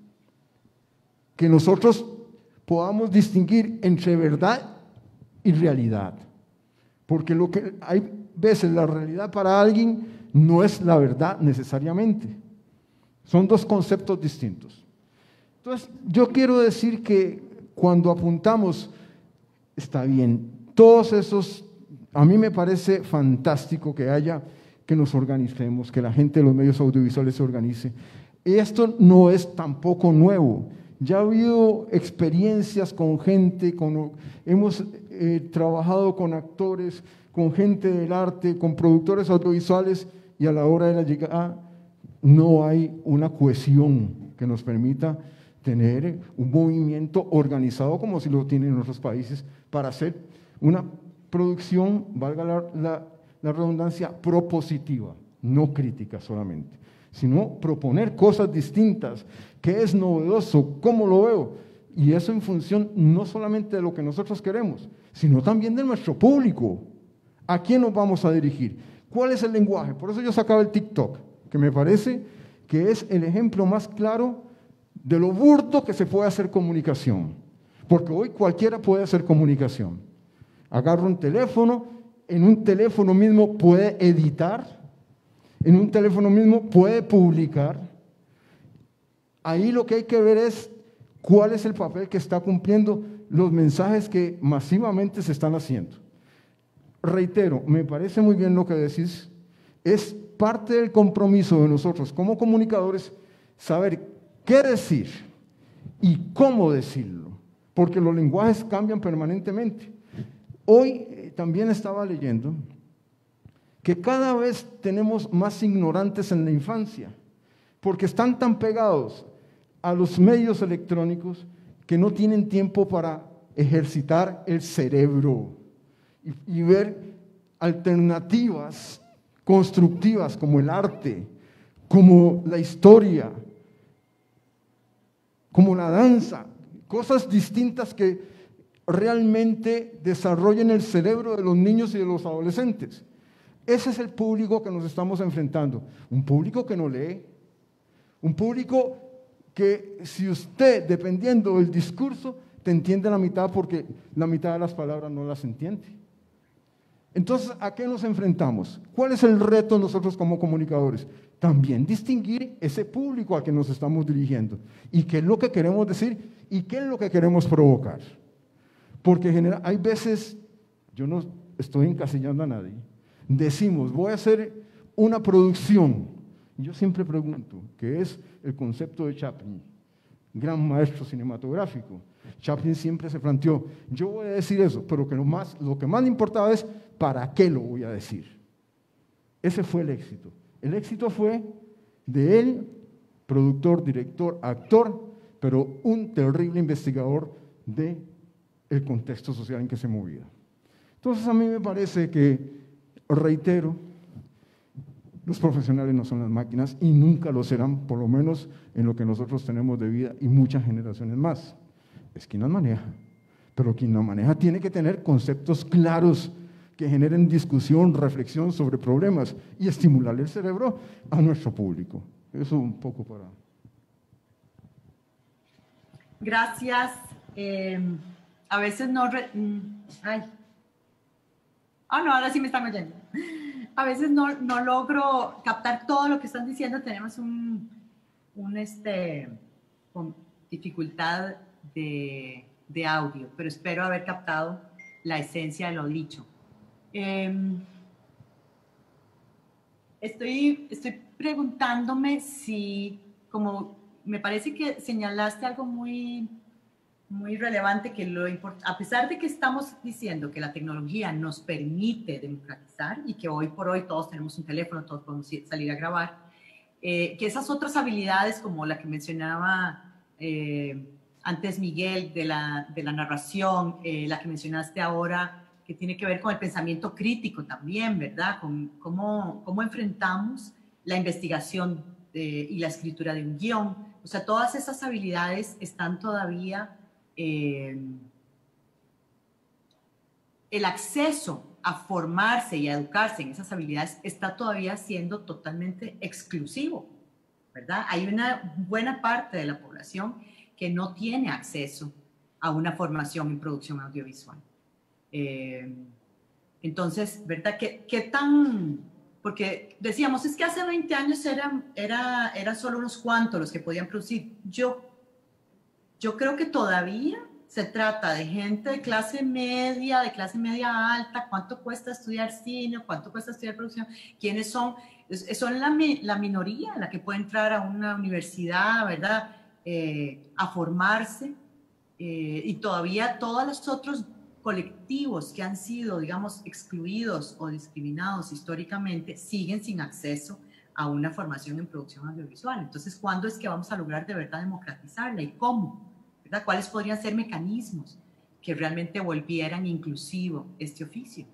Que nosotros podamos distinguir entre verdad y realidad. Porque lo que hay veces la realidad para alguien no es la verdad necesariamente. Son dos conceptos distintos. Entonces, yo quiero decir que cuando apuntamos, está bien, todos esos, a mí me parece fantástico que nos organicemos, que la gente de los medios audiovisuales se organice. Esto no es tampoco nuevo. Ya ha habido experiencias con gente, hemos trabajado con actores, con gente del arte, con productores audiovisuales, y a la hora de la llegada no hay una cohesión que nos permita tener un movimiento organizado como si lo tienen en otros países para hacer una producción, valga la redundancia, propositiva, no crítica solamente, sino proponer cosas distintas, qué es novedoso, cómo lo veo, y eso en función no solamente de lo que nosotros queremos, sino también de nuestro público. ¿A quién nos vamos a dirigir? ¿Cuál es el lenguaje? Por eso yo sacaba el TikTok, que me parece que es el ejemplo más claro de lo burdo que se puede hacer comunicación. Porque hoy cualquiera puede hacer comunicación. Agarra un teléfono, en un teléfono mismo puede editar, en un teléfono mismo puede publicar. Ahí lo que hay que ver es cuál es el papel que está cumpliendo los mensajes que masivamente se están haciendo. Reitero, me parece muy bien lo que decís, es parte del compromiso de nosotros como comunicadores saber qué decir y cómo decirlo, porque los lenguajes cambian permanentemente. Hoy también estaba leyendo que cada vez tenemos más ignorantes en la infancia, porque están tan pegados a los medios electrónicos que no tienen tiempo para ejercitar el cerebro y ver alternativas constructivas como el arte, como la historia, como la danza, cosas distintas que realmente desarrollen el cerebro de los niños y de los adolescentes. Ese es el público que nos estamos enfrentando, un público que no lee, un público que si usted, dependiendo del discurso, te entiende la mitad porque la mitad de las palabras no las entiende. Entonces, ¿a qué nos enfrentamos? ¿Cuál es el reto nosotros como comunicadores? También distinguir ese público al que nos estamos dirigiendo y qué es lo que queremos decir y qué es lo que queremos provocar. Porque hay veces, yo no estoy encasillando a nadie, decimos, voy a hacer una producción. Yo siempre pregunto, ¿qué es el concepto de Chaplin? Gran maestro cinematográfico. Chaplin siempre se planteó, yo voy a decir eso, pero que lo que más le importaba es ¿para qué lo voy a decir? Ese fue el éxito. El éxito fue de él, productor, director, actor, pero un terrible investigador del contexto social en que se movía. Entonces a mí me parece que, reitero, los profesionales no son las máquinas y nunca lo serán, por lo menos en lo que nosotros tenemos de vida y muchas generaciones más. Es quien las maneja, pero quien las maneja tiene que tener conceptos claros que generen discusión, reflexión sobre problemas y estimular el cerebro a nuestro público. Eso un poco para... Gracias. A veces no... ahora sí me están oyendo. A veces no logro captar todo lo que están diciendo. Tenemos con dificultad de audio, pero espero haber captado la esencia de lo dicho. Estoy preguntándome si, como me parece que señalaste algo muy, muy relevante, que a pesar de que estamos diciendo que la tecnología nos permite democratizar y que hoy por hoy todos tenemos un teléfono, todos podemos salir a grabar, que esas otras habilidades como la que mencionaba antes Miguel de la narración, la que mencionaste ahora, que tiene que ver con el pensamiento crítico también, ¿verdad? Con cómo enfrentamos la investigación y la escritura de un guión. O sea, todas esas habilidades están todavía... el acceso a formarse y a educarse en esas habilidades está todavía siendo totalmente exclusivo, ¿verdad? Hay una buena parte de la población que no tiene acceso a una formación en producción audiovisual. Entonces, ¿verdad? ¿Qué tan...? Porque decíamos, es que hace 20 años eran solo unos cuantos los que podían producir. Yo creo que todavía se trata de gente de clase media alta, cuánto cuesta estudiar cine, cuánto cuesta estudiar producción, quiénes son la minoría la que puede entrar a una universidad, ¿verdad? A formarse, y todavía todos los otros colectivos que han sido, digamos, excluidos o discriminados históricamente siguen sin acceso a una formación en producción audiovisual. Entonces, ¿cuándo es que vamos a lograr de verdad democratizarla y cómo? ¿Verdad? ¿Cuáles podrían ser mecanismos que realmente volvieran inclusivo este oficio?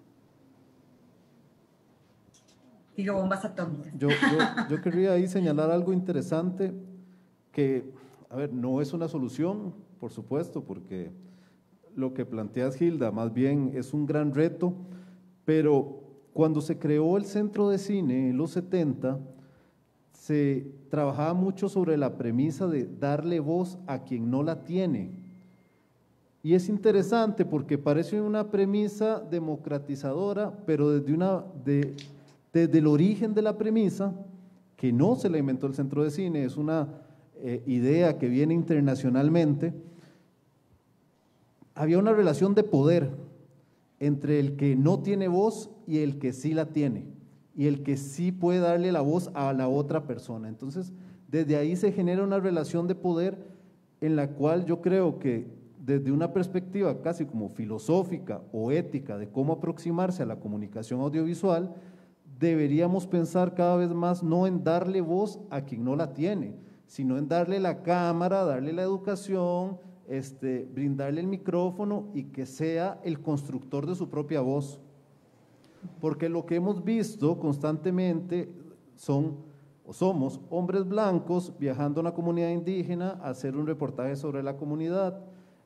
Tiro bombas atómicas. Yo querría ahí señalar algo interesante que, a ver, no es una solución, por supuesto, porque lo que planteas, Hilda, más bien es un gran reto, pero cuando se creó el Centro de Cine en los 70, se trabajaba mucho sobre la premisa de darle voz a quien no la tiene. Y es interesante porque parece una premisa democratizadora, pero desde el origen de la premisa, que no se la inventó el Centro de Cine, es una idea que viene internacionalmente, había una relación de poder entre el que no tiene voz y el que sí la tiene, y el que sí puede darle la voz a la otra persona. Entonces, desde ahí se genera una relación de poder en la cual yo creo que desde una perspectiva casi como filosófica o ética de cómo aproximarse a la comunicación audiovisual, deberíamos pensar cada vez más no en darle voz a quien no la tiene, sino en darle la cámara, darle la educación, brindarle el micrófono y que sea el constructor de su propia voz. Porque lo que hemos visto constantemente somos hombres blancos viajando a una comunidad indígena a hacer un reportaje sobre la comunidad,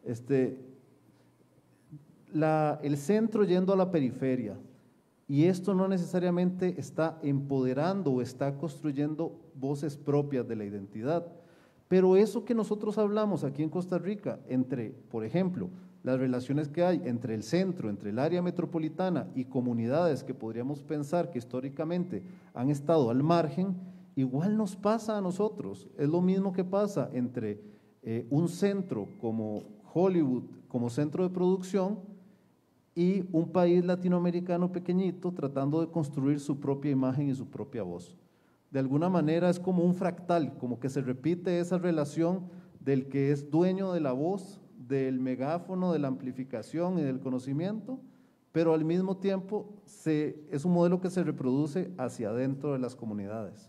el centro yendo a la periferia, y esto no necesariamente está empoderando o está construyendo voces propias de la identidad. Pero eso que nosotros hablamos aquí en Costa Rica, entre, por ejemplo, las relaciones que hay entre el centro, entre el área metropolitana y comunidades que podríamos pensar que históricamente han estado al margen, igual nos pasa a nosotros. Es lo mismo que pasa entre un centro como Hollywood, como centro de producción, y un país latinoamericano pequeñito tratando de construir su propia imagen y su propia voz. De alguna manera es como un fractal, como que se repite esa relación del que es dueño de la voz, del megáfono, de la amplificación y del conocimiento, pero al mismo tiempo es un modelo que se reproduce hacia adentro de las comunidades.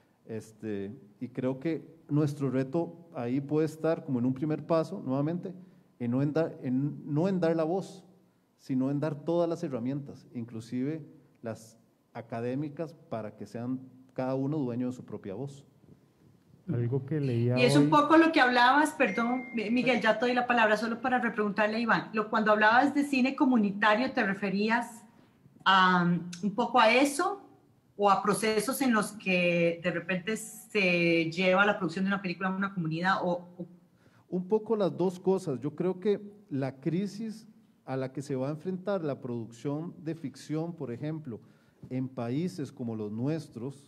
Y creo que nuestro reto ahí puede estar como en un primer paso, nuevamente, no en dar la voz, sino en dar todas las herramientas, inclusive las académicas, para que sean cada uno dueño de su propia voz. Algo que leía y es hoy. un poco lo que hablabas, perdón, Miguel, ya te doy la palabra solo para repreguntarle a Iván. Cuando hablabas de cine comunitario, ¿te referías un poco a eso o a procesos en los que de repente se lleva la producción de una película a una comunidad? Un poco las dos cosas. Yo creo que la crisis a la que se va a enfrentar la producción de ficción, por ejemplo, en países como los nuestros,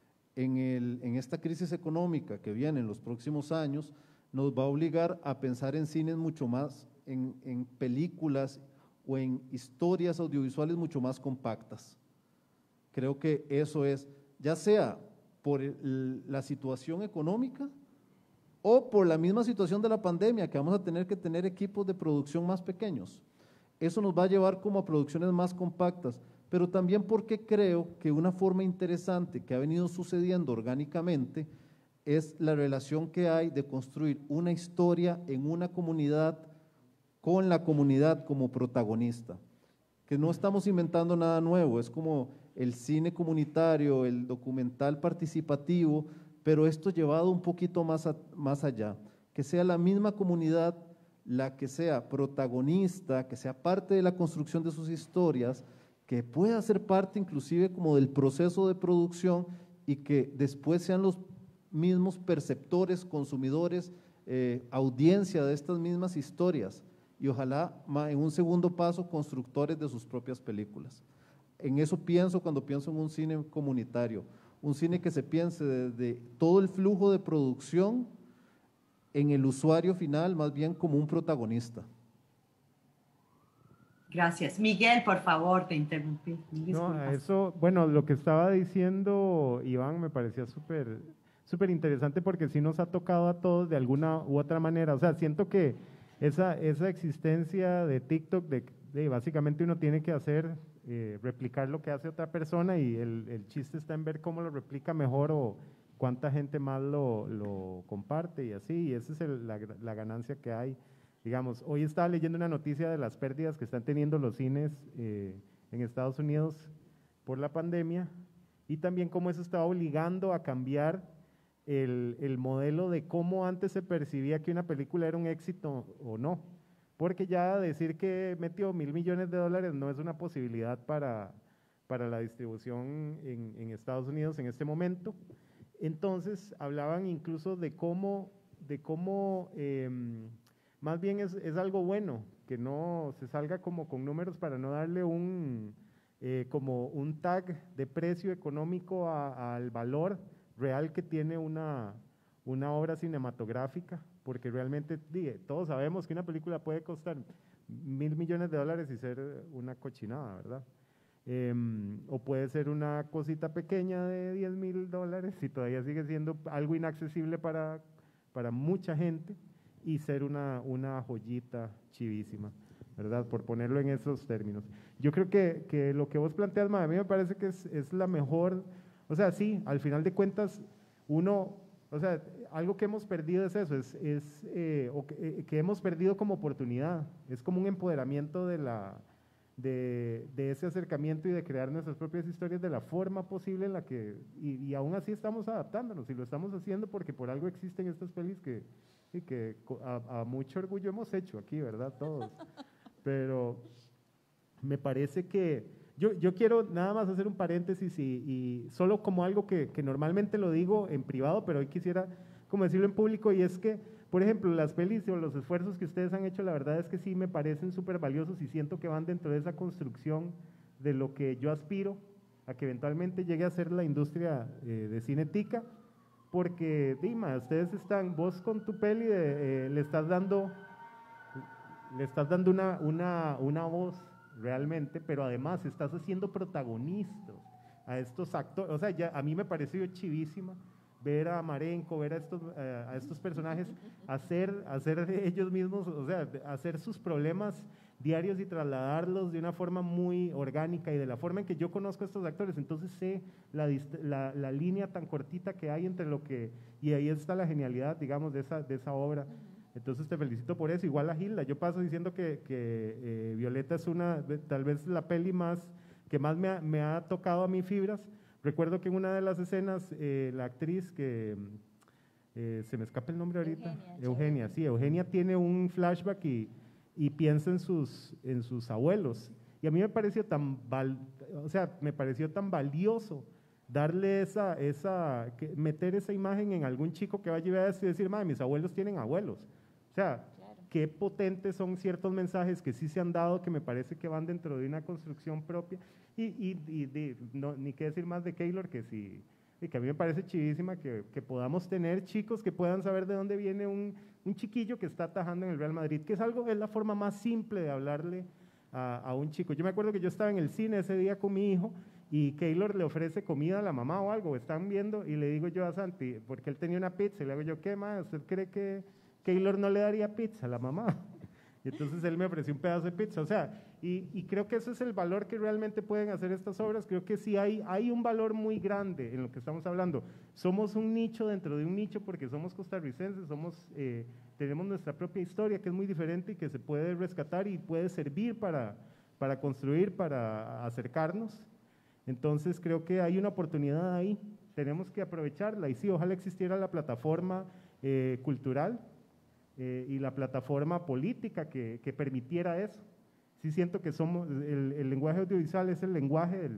en esta crisis económica que viene en los próximos años, nos va a obligar a pensar en cines mucho más, en películas o en historias audiovisuales mucho más compactas. Creo que eso es, ya sea por la situación económica o por la misma situación de la pandemia, que vamos a tener que tener equipos de producción más pequeños. Eso nos va a llevar como a producciones más compactas, pero también porque creo que una forma interesante que ha venido sucediendo orgánicamente es la relación que hay de construir una historia en una comunidad con la comunidad como protagonista, que no estamos inventando nada nuevo, es como el cine comunitario, el documental participativo, pero esto llevado un poquito más allá, que sea la misma comunidad la que sea protagonista, que sea parte de la construcción de sus historias, que pueda ser parte inclusive como del proceso de producción y que después sean los mismos perceptores, consumidores, audiencia de estas mismas historias y ojalá en un segundo paso constructores de sus propias películas. En eso pienso cuando pienso en un cine comunitario, un cine que se piense desde todo el flujo de producción en el usuario final más bien como un protagonista. Gracias. Miguel, por favor, te interrumpí. No, eso, bueno, lo que estaba diciendo Iván me parecía súper interesante porque sí nos ha tocado a todos de alguna u otra manera. O sea, siento que esa existencia de TikTok, de básicamente uno tiene que hacer, replicar lo que hace otra persona y el chiste está en ver cómo lo replica mejor o cuánta gente más lo comparte y así, y esa es la ganancia que hay. Digamos, hoy estaba leyendo una noticia de las pérdidas que están teniendo los cines en Estados Unidos por la pandemia y también cómo eso estaba obligando a cambiar el modelo de cómo antes se percibía que una película era un éxito o no, porque ya decir que metió $1.000 millones no es una posibilidad para la distribución en Estados Unidos en este momento. Entonces hablaban incluso de cómo más bien es algo bueno, que no se salga como con números para no darle como un tag de precio económico al valor real que tiene una obra cinematográfica, porque realmente todos sabemos que una película puede costar $1.000 millones y ser una cochinada, ¿verdad? O puede ser una cosita pequeña de $10.000 y todavía sigue siendo algo inaccesible para mucha gente y ser una joyita chivísima, ¿verdad? Por ponerlo en esos términos. Yo creo que lo que vos planteas, a mí me parece que es la mejor, o sea, sí, al final de cuentas, o sea, algo que hemos perdido es eso, que hemos perdido como oportunidad, es como un empoderamiento de ese acercamiento y de crear nuestras propias historias de la forma posible en la que, y aún así estamos adaptándonos, y lo estamos haciendo porque por algo existen estas pelis que a mucho orgullo hemos hecho aquí, ¿verdad? Todos. Pero me parece que yo quiero nada más hacer un paréntesis y solo como algo que normalmente lo digo en privado, pero hoy quisiera como decirlo en público, y es que, por ejemplo, las pelis o los esfuerzos que ustedes han hecho, la verdad es que sí me parecen súper valiosos y siento que van dentro de esa construcción de lo que yo aspiro a que eventualmente llegue a ser la industria de cine tica, porque, Dima, ustedes están, vos con tu peli le estás dando una voz realmente, pero además estás haciendo protagonistas a estos actores. O sea, ya a mí me pareció chivísima ver a Marenco, ver a estos personajes hacer de ellos mismos, o sea, hacer sus problemas diarios y trasladarlos de una forma muy orgánica y de la forma en que yo conozco a estos actores. Entonces sé la línea tan cortita que hay entre lo que, y ahí está la genialidad, digamos, de esa obra. Entonces te felicito por eso. Igual a Hilda, yo paso diciendo que Violeta es tal vez la peli que más me ha tocado a mí fibras. Recuerdo que en una de las escenas, la actriz que, se me escapa el nombre ahorita, Eugenia tiene un flashback y piensa en sus abuelos. Y a mí me pareció tan valioso darle meter esa imagen en algún chico que va a llegar a decir, madre, mis abuelos tienen abuelos. O sea, claro, qué potentes son ciertos mensajes que sí se han dado, que me parece que van dentro de una construcción propia. Ni qué decir más de Keylor, que a mí me parece chivísima que podamos tener chicos que puedan saber de dónde viene un chiquillo que está atajando en el Real Madrid, que es la forma más simple de hablarle a un chico. Yo me acuerdo que yo estaba en el cine ese día con mi hijo y Keylor le ofrece comida a la mamá o algo, están viendo, y le digo yo a Santi, porque él tenía una pizza, y le digo yo, ¿qué más? ¿Usted cree que Keylor no le daría pizza a la mamá? Y entonces él me ofreció un pedazo de pizza, o sea, y creo que ese es el valor que realmente pueden hacer estas obras. Creo que sí hay un valor muy grande en lo que estamos hablando. Somos un nicho dentro de un nicho porque somos costarricenses, tenemos nuestra propia historia que es muy diferente y que se puede rescatar y puede servir para construir, para acercarnos. Entonces creo que hay una oportunidad ahí, tenemos que aprovecharla, y sí, ojalá existiera la plataforma cultural y la plataforma política que permitiera eso. Sí siento que el lenguaje audiovisual es el lenguaje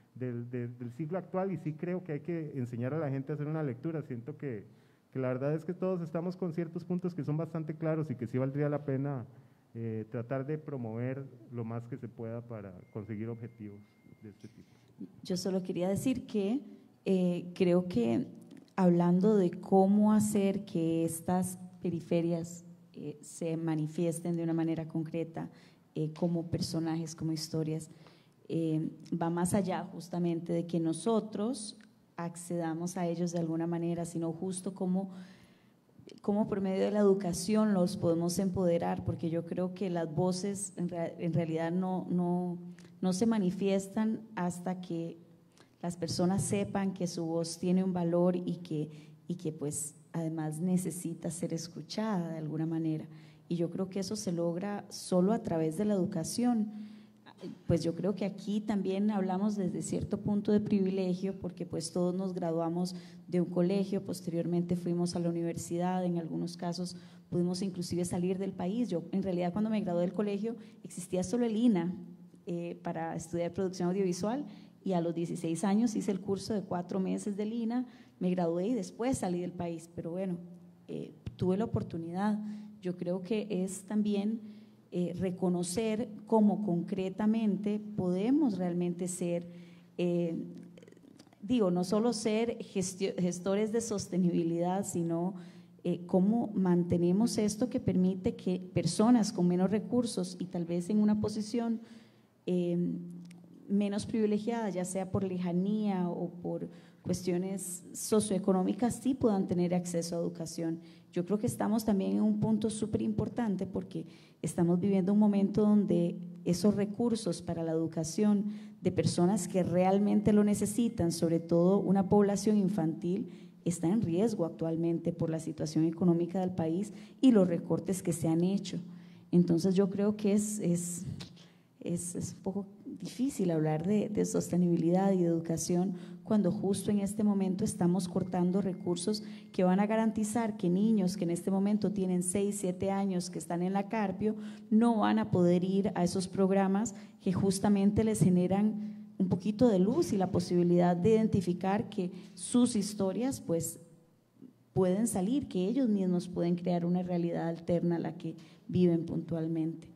del siglo actual, y sí creo que hay que enseñar a la gente a hacer una lectura. Siento que la verdad es que todos estamos con ciertos puntos que son bastante claros y que sí valdría la pena tratar de promover lo más que se pueda para conseguir objetivos de este tipo. Yo solo quería decir que creo que hablando de cómo hacer que estas periferias se manifiesten de una manera concreta como personajes, como historias, va más allá justamente de que nosotros accedamos a ellos de alguna manera, sino justo como por medio de la educación los podemos empoderar, porque yo creo que las voces en realidad no se manifiestan hasta que las personas sepan que su voz tiene un valor y que pues además necesita ser escuchada de alguna manera. Y yo creo que eso se logra solo a través de la educación. Pues yo creo que aquí también hablamos desde cierto punto de privilegio, porque pues todos nos graduamos de un colegio, posteriormente fuimos a la universidad, en algunos casos pudimos inclusive salir del país. Yo en realidad cuando me gradué del colegio existía solo el INA para estudiar producción audiovisual, y a los 16 años hice el curso de 4 meses del INA, me gradué y después salí del país, pero bueno, tuve la oportunidad. Yo creo que es también reconocer cómo concretamente podemos realmente ser, no solo ser gestores de sostenibilidad, sino cómo mantenemos esto que permite que personas con menos recursos y tal vez en una posición menos privilegiada, ya sea por lejanía o por cuestiones socioeconómicas, sí puedan tener acceso a educación. Yo creo que estamos también en un punto súper importante porque estamos viviendo un momento donde esos recursos para la educación de personas que realmente lo necesitan, sobre todo una población infantil, está en riesgo actualmente por la situación económica del país y los recortes que se han hecho. Entonces yo creo que es un poco difícil hablar de sostenibilidad y de educación cuando justo en este momento estamos cortando recursos que van a garantizar que niños que en este momento tienen 6, 7 años que están en la Carpio no van a poder ir a esos programas que justamente les generan un poquito de luz y la posibilidad de identificar que sus historias pues pueden salir, que ellos mismos pueden crear una realidad alterna a la que viven puntualmente.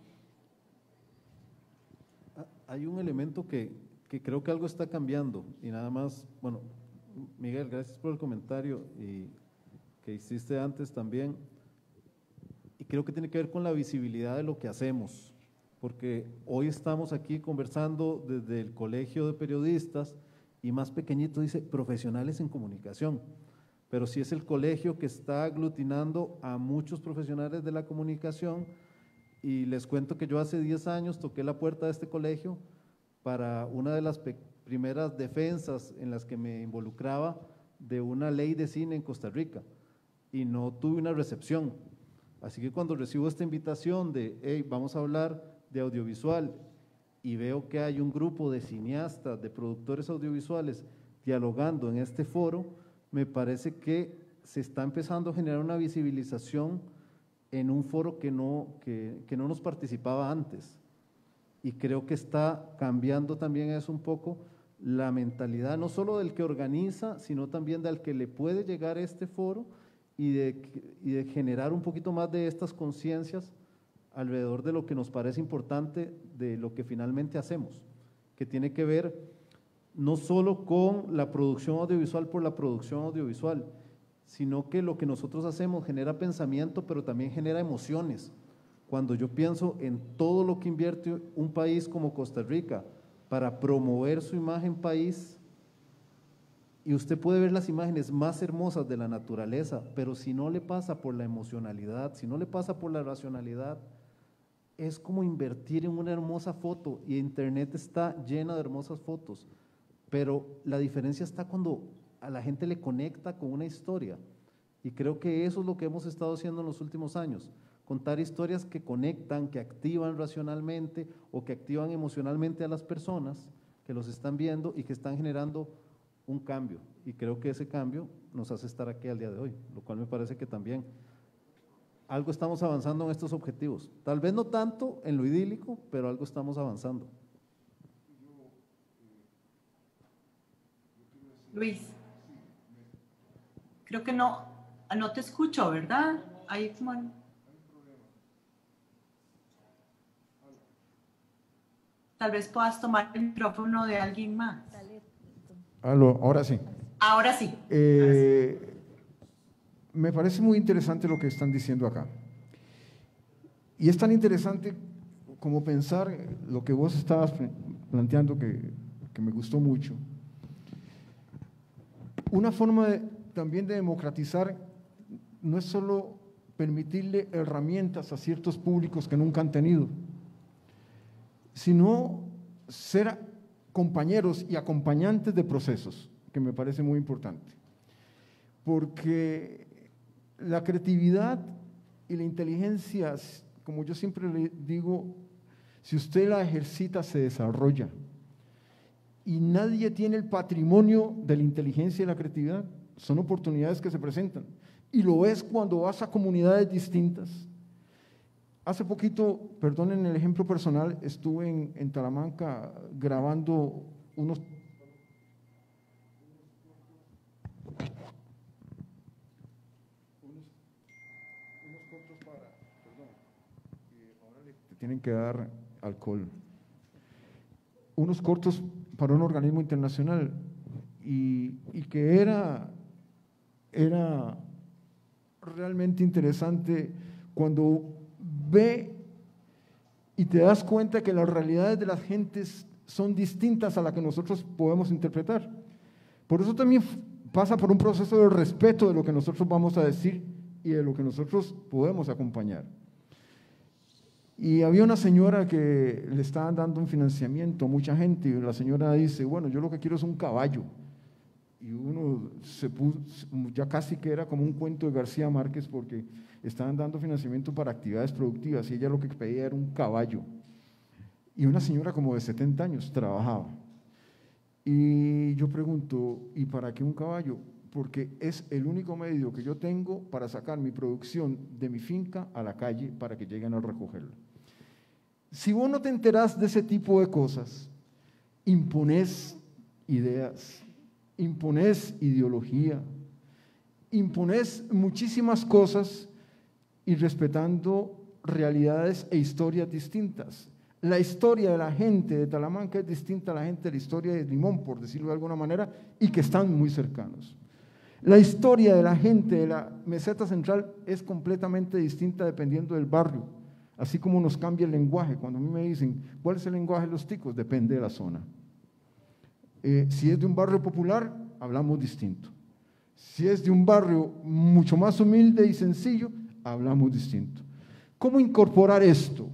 Hay un elemento que creo que algo está cambiando y nada más, bueno, Miguel, gracias por el comentario que hiciste antes también, y creo que tiene que ver con la visibilidad de lo que hacemos, porque hoy estamos aquí conversando desde el Colegio de Periodistas y más pequeñito dice profesionales en comunicación, pero sí es el colegio que está aglutinando a muchos profesionales de la comunicación. Y les cuento que yo hace 10 años toqué la puerta de este colegio para una de las primeras defensas en las que me involucraba de una ley de cine en Costa Rica y no tuve una recepción. Así que cuando recibo esta invitación de, hey, vamos a hablar de audiovisual y veo que hay un grupo de cineastas, de productores audiovisuales dialogando en este foro, me parece que se está empezando a generar una visibilización en un foro que no nos participaba antes. Y creo que está cambiando también eso un poco la mentalidad, no solo del que organiza, sino también del que le puede llegar a este foro y de generar un poquito más de estas conciencias alrededor de lo que nos parece importante, de lo que finalmente hacemos, que tiene que ver no solo con la producción audiovisual por la producción audiovisual, sino que lo que nosotros hacemos genera pensamiento, pero también genera emociones. Cuando yo pienso en todo lo que invierte un país como Costa Rica para promover su imagen país, y usted puede ver las imágenes más hermosas de la naturaleza, pero si no le pasa por la emocionalidad, si no le pasa por la racionalidad, es como invertir en una hermosa foto, y Internet está llena de hermosas fotos, pero la diferencia está cuando a la gente le conecta con una historia, y creo que eso es lo que hemos estado haciendo en los últimos años, contar historias que conectan, que activan racionalmente o que activan emocionalmente a las personas que los están viendo y que están generando un cambio, y creo que ese cambio nos hace estar aquí al día de hoy, lo cual me parece que también algo estamos avanzando en estos objetivos, tal vez no tanto en lo idílico, pero algo estamos avanzando. Luis, creo que no te escucho, ¿verdad? Ahí como... Tal vez puedas tomar el micrófono de alguien más. Aló, ahora sí. Ahora sí. Me parece muy interesante lo que están diciendo acá. Y es tan interesante como pensar lo que vos estabas planteando que me gustó mucho. Una forma también de democratizar no es solo permitirle herramientas a ciertos públicos que nunca han tenido, sino ser compañeros y acompañantes de procesos, que me parece muy importante. Porque la creatividad y la inteligencia, como yo siempre le digo, si usted la ejercita, se desarrolla. Y nadie tiene el patrimonio de la inteligencia y la creatividad, son oportunidades que se presentan. Y lo ves cuando vas a comunidades distintas. Hace poquito, perdonen el ejemplo personal, estuve en Talamanca grabando unos cortos para, perdón, ahora le tienen que dar alcohol, unos cortos para un organismo internacional y que era realmente interesante cuando ve y te das cuenta que las realidades de las gentes son distintas a las que nosotros podemos interpretar. Por eso también pasa por un proceso de respeto de lo que nosotros vamos a decir y de lo que nosotros podemos acompañar. Y había una señora que le estaban dando un financiamiento a mucha gente y la señora dice, bueno, yo lo que quiero es un caballo. Y uno se puso, ya casi que era como un cuento de García Márquez porque estaban dando financiamiento para actividades productivas y ella lo que pedía era un caballo. Y una señora como de 70 años trabajaba. Y yo pregunto, ¿y para qué un caballo? Porque es el único medio que yo tengo para sacar mi producción de mi finca a la calle para que lleguen a recogerla. Si vos no te enterás de ese tipo de cosas, imponés ideas, imponés ideología impones muchísimas cosas y respetando realidades e historias distintas. La historia de la gente de Talamanca es distinta a la gente de la historia de Limón, por decirlo de alguna manera, y que están muy cercanos. La historia de la gente de la meseta central es completamente distinta dependiendo del barrio, así como nos cambia el lenguaje. Cuando a mí me dicen, ¿cuál es el lenguaje de los ticos? Depende de la zona. Si es de un barrio popular, hablamos distinto. Si es de un barrio mucho más humilde y sencillo, hablamos distinto. ¿Cómo incorporar esto?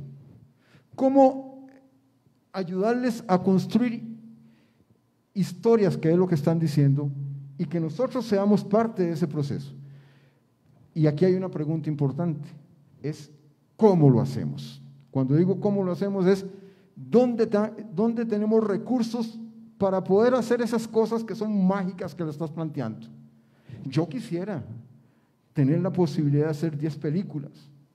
¿Cómo ayudarles a construir historias, que es lo que están diciendo, y que nosotros seamos parte de ese proceso? Y aquí hay una pregunta importante, es ¿cómo lo hacemos? Cuando digo cómo lo hacemos es ¿dónde tenemos recursos para poder hacer esas cosas que son mágicas que lo estás planteando? Yo quisiera tener la posibilidad de hacer 10 películas,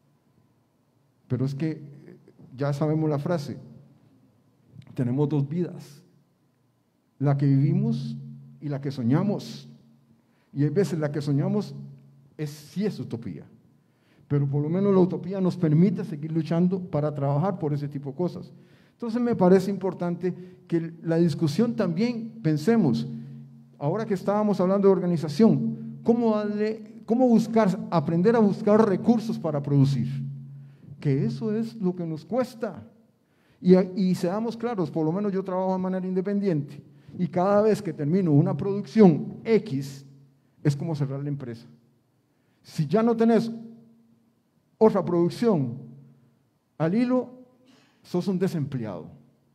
pero es que ya sabemos la frase, tenemos 2 vidas, la que vivimos y la que soñamos, y hay veces la que soñamos sí es utopía, pero por lo menos la utopía nos permite seguir luchando para trabajar por ese tipo de cosas. Entonces me parece importante que la discusión también pensemos, ahora que estábamos hablando de organización, cómo aprender a buscar recursos para producir, que eso es lo que nos cuesta. Y seamos claros, por lo menos yo trabajo de manera independiente, y cada vez que termino una producción X, es como cerrar la empresa. Si ya no tenés otra producción al hilo, sos un desempleado.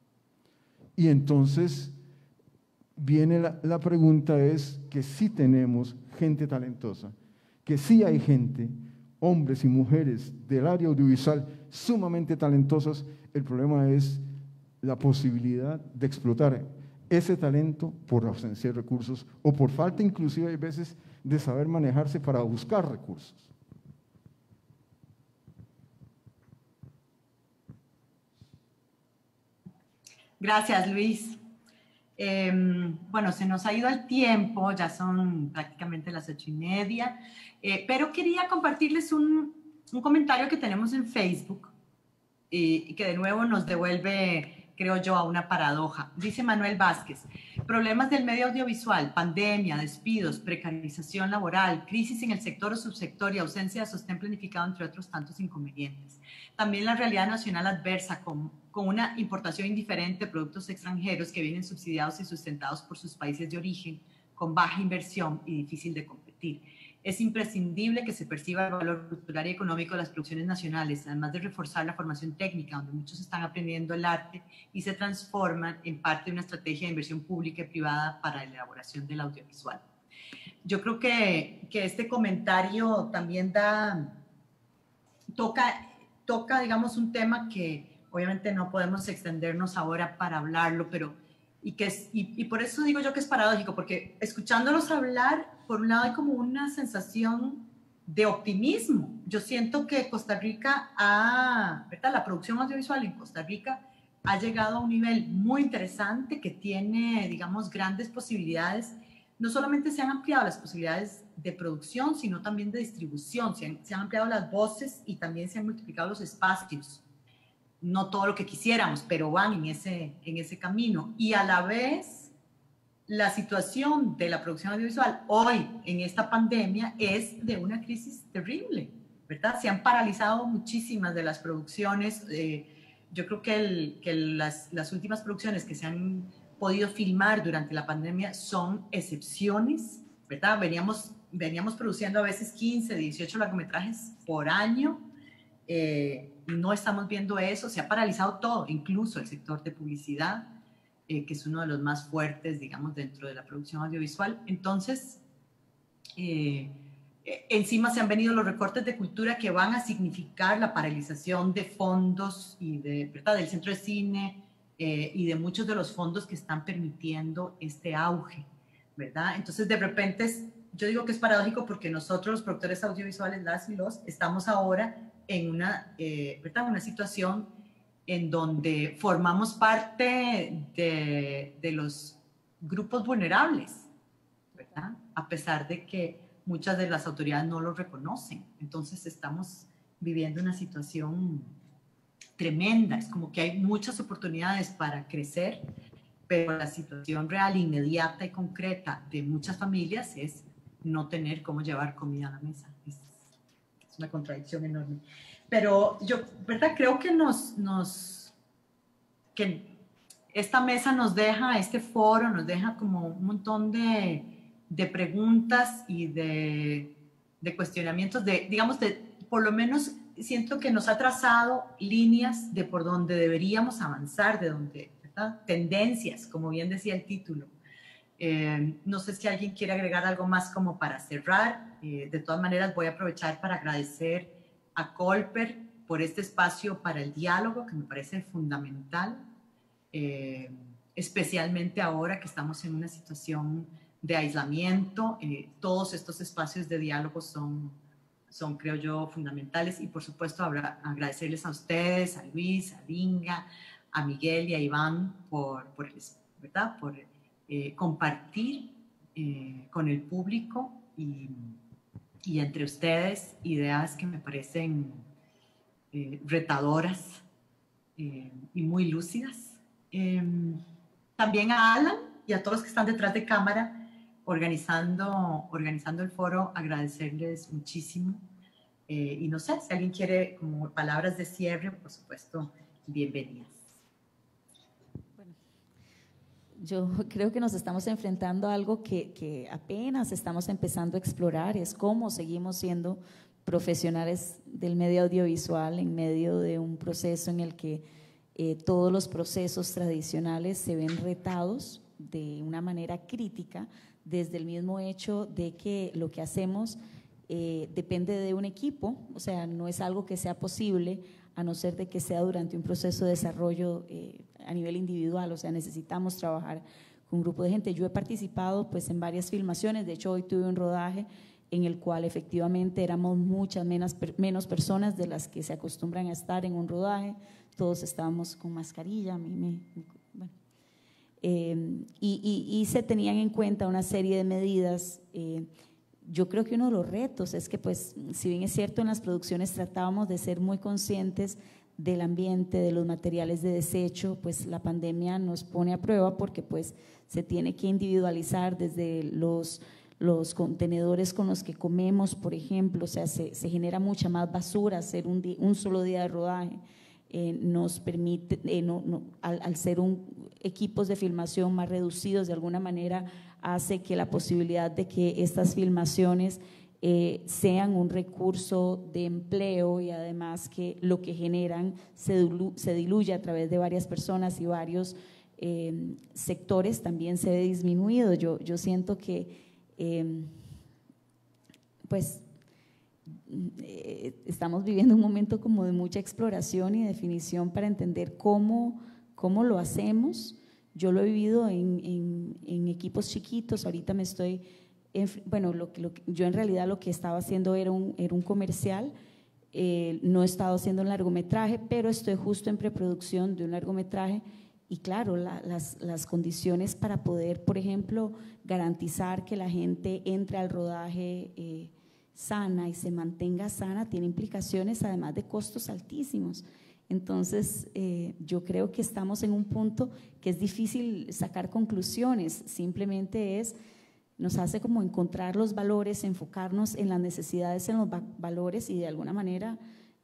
Y entonces viene la pregunta, es que sí tenemos gente talentosa, que sí hay gente, hombres y mujeres del área audiovisual sumamente talentosas. El problema es la posibilidad de explotar ese talento por ausencia de recursos o por falta inclusive hay veces de saber manejarse para buscar recursos. Gracias, Luis. Bueno, se nos ha ido el tiempo, ya son prácticamente las 8:30, pero quería compartirles un comentario que tenemos en Facebook y que de nuevo nos devuelve, creo yo, a una paradoja. Dice Manuel Vázquez: problemas del medio audiovisual, pandemia, despidos, precarización laboral, crisis en el sector o subsector y ausencia de sostén planificado, entre otros tantos inconvenientes. También la realidad nacional adversa con una importación indiferente de productos extranjeros que vienen subsidiados y sustentados por sus países de origen, con baja inversión y difícil de competir. Es imprescindible que se perciba el valor cultural y económico de las producciones nacionales, además de reforzar la formación técnica, donde muchos están aprendiendo el arte y se transforman en parte de una estrategia de inversión pública y privada para la elaboración del audiovisual. Yo creo que este comentario también toca, digamos, un tema que obviamente no podemos extendernos ahora para hablarlo, pero y por eso digo yo que es paradójico, porque escuchándolos hablar, por un lado hay como una sensación de optimismo. Yo siento que Costa Rica ¿verdad? La producción audiovisual en Costa Rica ha llegado a un nivel muy interesante que tiene, digamos, grandes posibilidades. No solamente se han ampliado las posibilidades de producción, sino también de distribución. Se han ampliado las voces y también se han multiplicado los espacios. No todo lo que quisiéramos, pero van en ese camino. Y a la vez, la situación de la producción audiovisual hoy, en esta pandemia, es de una crisis terrible, ¿verdad? Se han paralizado muchísimas de las producciones. Yo creo que las últimas producciones que se han podido filmar durante la pandemia son excepciones, ¿verdad? Veníamos produciendo a veces 15, 18 largometrajes por año. No estamos viendo eso, se ha paralizado todo, incluso el sector de publicidad, que es uno de los más fuertes, digamos, dentro de la producción audiovisual. Entonces, encima se han venido los recortes de cultura que van a significar la paralización de fondos y ¿verdad? Del Centro de Cine y de muchos de los fondos que están permitiendo este auge, ¿verdad? Entonces, de repente, yo digo que es paradójico porque nosotros, los productores audiovisuales, las y los, estamos ahora en una situación en donde formamos parte de los grupos vulnerables, ¿verdad? A pesar de que muchas de las autoridades no lo reconocen. Entonces estamos viviendo una situación tremenda. Es como que hay muchas oportunidades para crecer, pero la situación real, inmediata y concreta de muchas familias es no tener cómo llevar comida a la mesa. Es una contradicción enorme. Pero yo, ¿verdad? Creo que que esta mesa nos deja, este foro nos deja como un montón de preguntas y de cuestionamientos, digamos, por lo menos siento que nos ha trazado líneas de por donde deberíamos avanzar, de donde, ¿verdad? Tendencias, como bien decía el título. No sé si alguien quiere agregar algo más como para cerrar. De todas maneras, voy a aprovechar para agradecer a Colper por este espacio para el diálogo, que me parece fundamental, especialmente ahora que estamos en una situación de aislamiento. Todos estos espacios de diálogo son, creo yo, fundamentales. Y por supuesto, agradecerles a ustedes, a Luis, a Dinga, a Miguel y a Iván por compartir con el público y entre ustedes ideas que me parecen retadoras y muy lúcidas. También a Alan y a todos los que están detrás de cámara organizando el foro, agradecerles muchísimo. Y no sé, si alguien quiere como palabras de cierre, por supuesto, bienvenidas. Yo creo que nos estamos enfrentando a algo que apenas estamos empezando a explorar, es cómo seguimos siendo profesionales del medio audiovisual en medio de un proceso en el que todos los procesos tradicionales se ven retados de una manera crítica, desde el mismo hecho de que lo que hacemos depende de un equipo, o sea, no es algo que sea posible a no ser de que sea durante un proceso de desarrollo a nivel individual, o sea, necesitamos trabajar con un grupo de gente. Yo he participado pues en varias filmaciones, de hecho hoy tuve un rodaje en el cual efectivamente éramos muchas menos personas de las que se acostumbran a estar en un rodaje, todos estábamos con mascarilla, y se tenían en cuenta una serie de medidas. Yo creo que uno de los retos es que, pues, si bien es cierto, en las producciones tratábamos de ser muy conscientes del ambiente, de los materiales de desecho, pues la pandemia nos pone a prueba porque pues se tiene que individualizar desde los contenedores con los que comemos, por ejemplo, o sea, se genera mucha más basura hacer un solo día de rodaje. Nos permite, al ser equipos de filmación más reducidos, de alguna manera hace que la posibilidad de que estas filmaciones sean un recurso de empleo y además que lo que generan se diluye a través de varias personas y varios sectores también se ve disminuido. Yo siento que pues estamos viviendo un momento como de mucha exploración y definición para entender cómo lo hacemos. Yo lo he vivido en equipos chiquitos, ahorita me estoy, yo en realidad lo que estaba haciendo era un comercial, no he estado haciendo un largometraje, pero estoy justo en preproducción de un largometraje y claro, las condiciones para poder, por ejemplo, garantizar que la gente entre al rodaje sana y se mantenga sana, tiene implicaciones además de costos altísimos. Entonces, yo creo que estamos en un punto que es difícil sacar conclusiones, simplemente nos hace como encontrar los valores, enfocarnos en las necesidades, en los valores y de alguna manera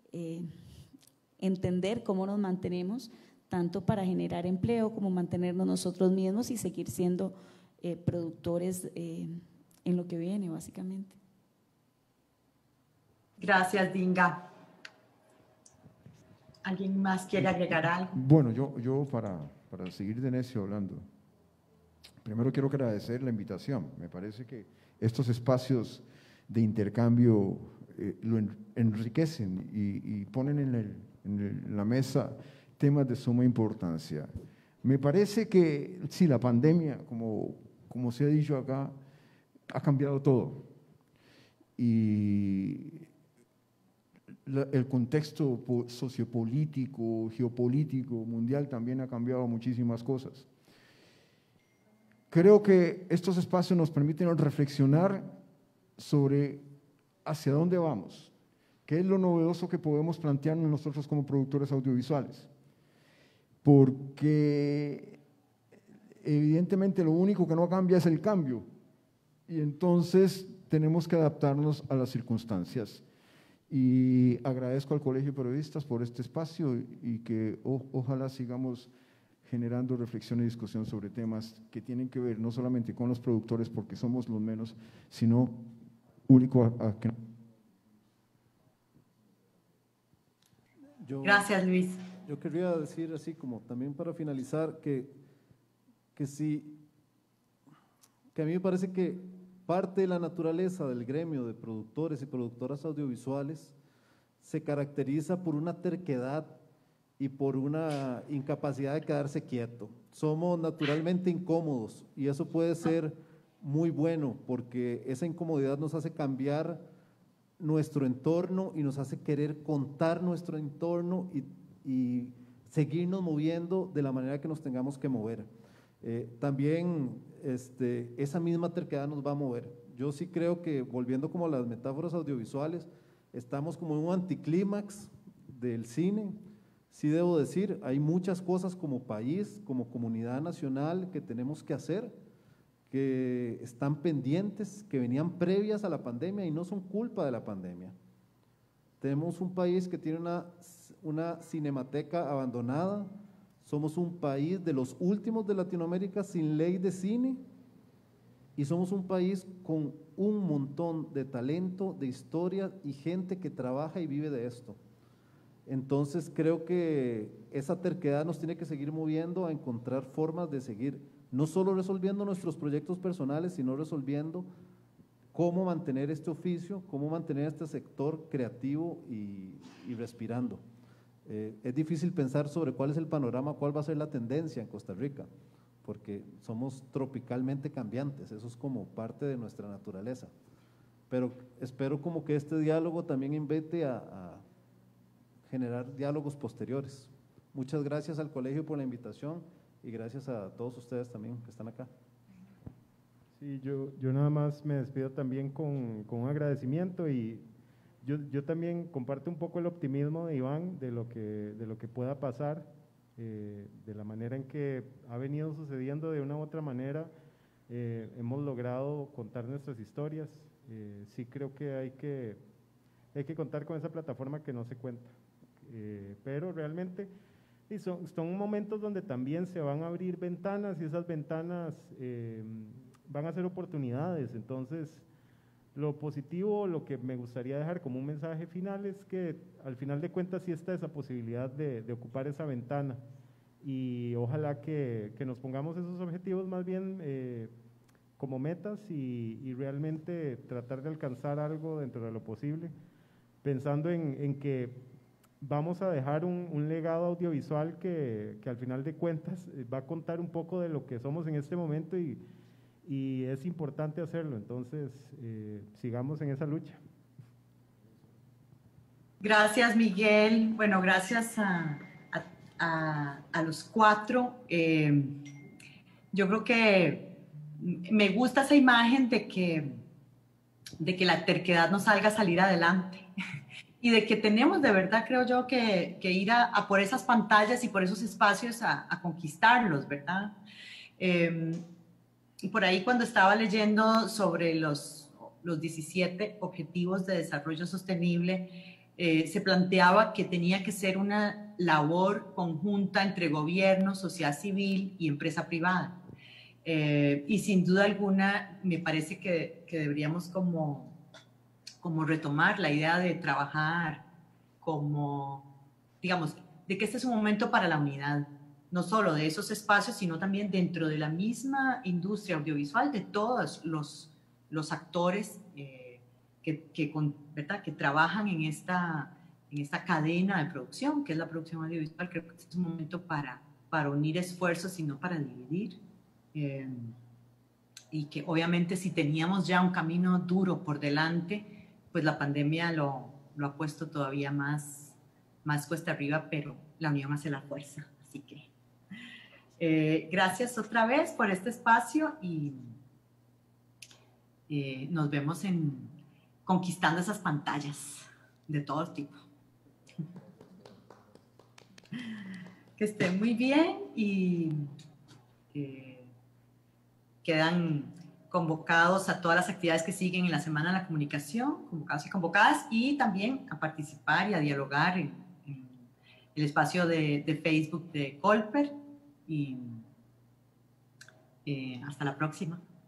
entender cómo nos mantenemos, tanto para generar empleo como mantenernos nosotros mismos y seguir siendo productores en lo que viene, básicamente. Gracias, Dinga. ¿Alguien más quiere agregar algo? Bueno, yo para seguir de necio hablando, primero quiero agradecer la invitación. Me parece que estos espacios de intercambio lo enriquecen y ponen en la mesa temas de suma importancia. Me parece que sí, la pandemia, como se ha dicho acá, ha cambiado todo. Y el contexto sociopolítico, geopolítico, mundial también ha cambiado muchísimas cosas. Creo que estos espacios nos permiten reflexionar sobre hacia dónde vamos, qué es lo novedoso que podemos plantearnos nosotros como productores audiovisuales. Porque evidentemente lo único que no cambia es el cambio, y entonces tenemos que adaptarnos a las circunstancias. Y agradezco al Colegio de Periodistas por este espacio y que ojalá sigamos generando reflexión y discusión sobre temas que tienen que ver no solamente con los productores, porque somos los menos, sino único a que... Gracias, Luis. Yo querría decir así como también para finalizar que a mí me parece que parte de la naturaleza del gremio de productores y productoras audiovisuales se caracteriza por una terquedad y por una incapacidad de quedarse quieto. Somos naturalmente incómodos y eso puede ser muy bueno porque esa incomodidad nos hace cambiar nuestro entorno y nos hace querer contar nuestro entorno y seguirnos moviendo de la manera que nos tengamos que mover. También esa misma terquedad nos va a mover. Yo sí creo que, volviendo como a las metáforas audiovisuales, estamos como en un anticlímax del cine. Sí debo decir, hay muchas cosas como país, como comunidad nacional que tenemos que hacer, que están pendientes, que venían previas a la pandemia y no son culpa de la pandemia. Tenemos un país que tiene una cinemateca abandonada. Somos un país de los últimos de Latinoamérica sin ley de cine y somos un país con un montón de talento, de historia y gente que trabaja y vive de esto. Entonces creo que esa terquedad nos tiene que seguir moviendo a encontrar formas de seguir no solo resolviendo nuestros proyectos personales, sino resolviendo cómo mantener este oficio, cómo mantener este sector creativo y respirando. Es difícil pensar sobre cuál es el panorama, cuál va a ser la tendencia en Costa Rica, porque somos tropicalmente cambiantes, eso es como parte de nuestra naturaleza. Pero espero como que este diálogo también invite a generar diálogos posteriores. Muchas gracias al colegio por la invitación y gracias a todos ustedes también que están acá. Sí, yo nada más me despido también con un agradecimiento y yo también comparto un poco el optimismo de Iván de lo que pueda pasar, de la manera en que ha venido sucediendo de una u otra manera. Hemos logrado contar nuestras historias. Sí creo que hay que contar con esa plataforma que no se cuenta, pero realmente son momentos donde también se van a abrir ventanas y esas ventanas van a ser oportunidades. Entonces, lo positivo, lo que me gustaría dejar como un mensaje final es que al final de cuentas sí está esa posibilidad de ocupar esa ventana y ojalá que nos pongamos esos objetivos más bien como metas y realmente tratar de alcanzar algo dentro de lo posible, pensando en que vamos a dejar un legado audiovisual que al final de cuentas va a contar un poco de lo que somos en este momento y es importante hacerlo. Entonces, sigamos en esa lucha. Gracias, Miguel. Bueno, gracias a los cuatro. Yo creo que me gusta esa imagen de que la terquedad nos haga salir adelante y de que tenemos de verdad, creo yo, que ir a por esas pantallas y por esos espacios a conquistarlos, ¿verdad? Y por ahí cuando estaba leyendo sobre los 17 Objetivos de Desarrollo Sostenible, se planteaba que tenía que ser una labor conjunta entre gobierno, sociedad civil y empresa privada. Y sin duda alguna me parece que deberíamos como retomar la idea de trabajar como, digamos, de que este es un momento para la unidad, no solo de esos espacios, sino también dentro de la misma industria audiovisual, de todos los actores ¿verdad? Que trabajan en esta cadena de producción, que es la producción audiovisual. Creo que es un momento para unir esfuerzos y no para dividir. Y que obviamente si teníamos ya un camino duro por delante, pues la pandemia lo ha puesto todavía más cuesta arriba, pero la unión hace la fuerza. Así que gracias otra vez por este espacio y nos vemos conquistando esas pantallas de todo tipo. Que estén muy bien y quedan convocados a todas las actividades que siguen en la Semana de la Comunicación, convocados y convocadas, y también a participar y a dialogar en el espacio de Facebook de Colper. Y hasta la próxima.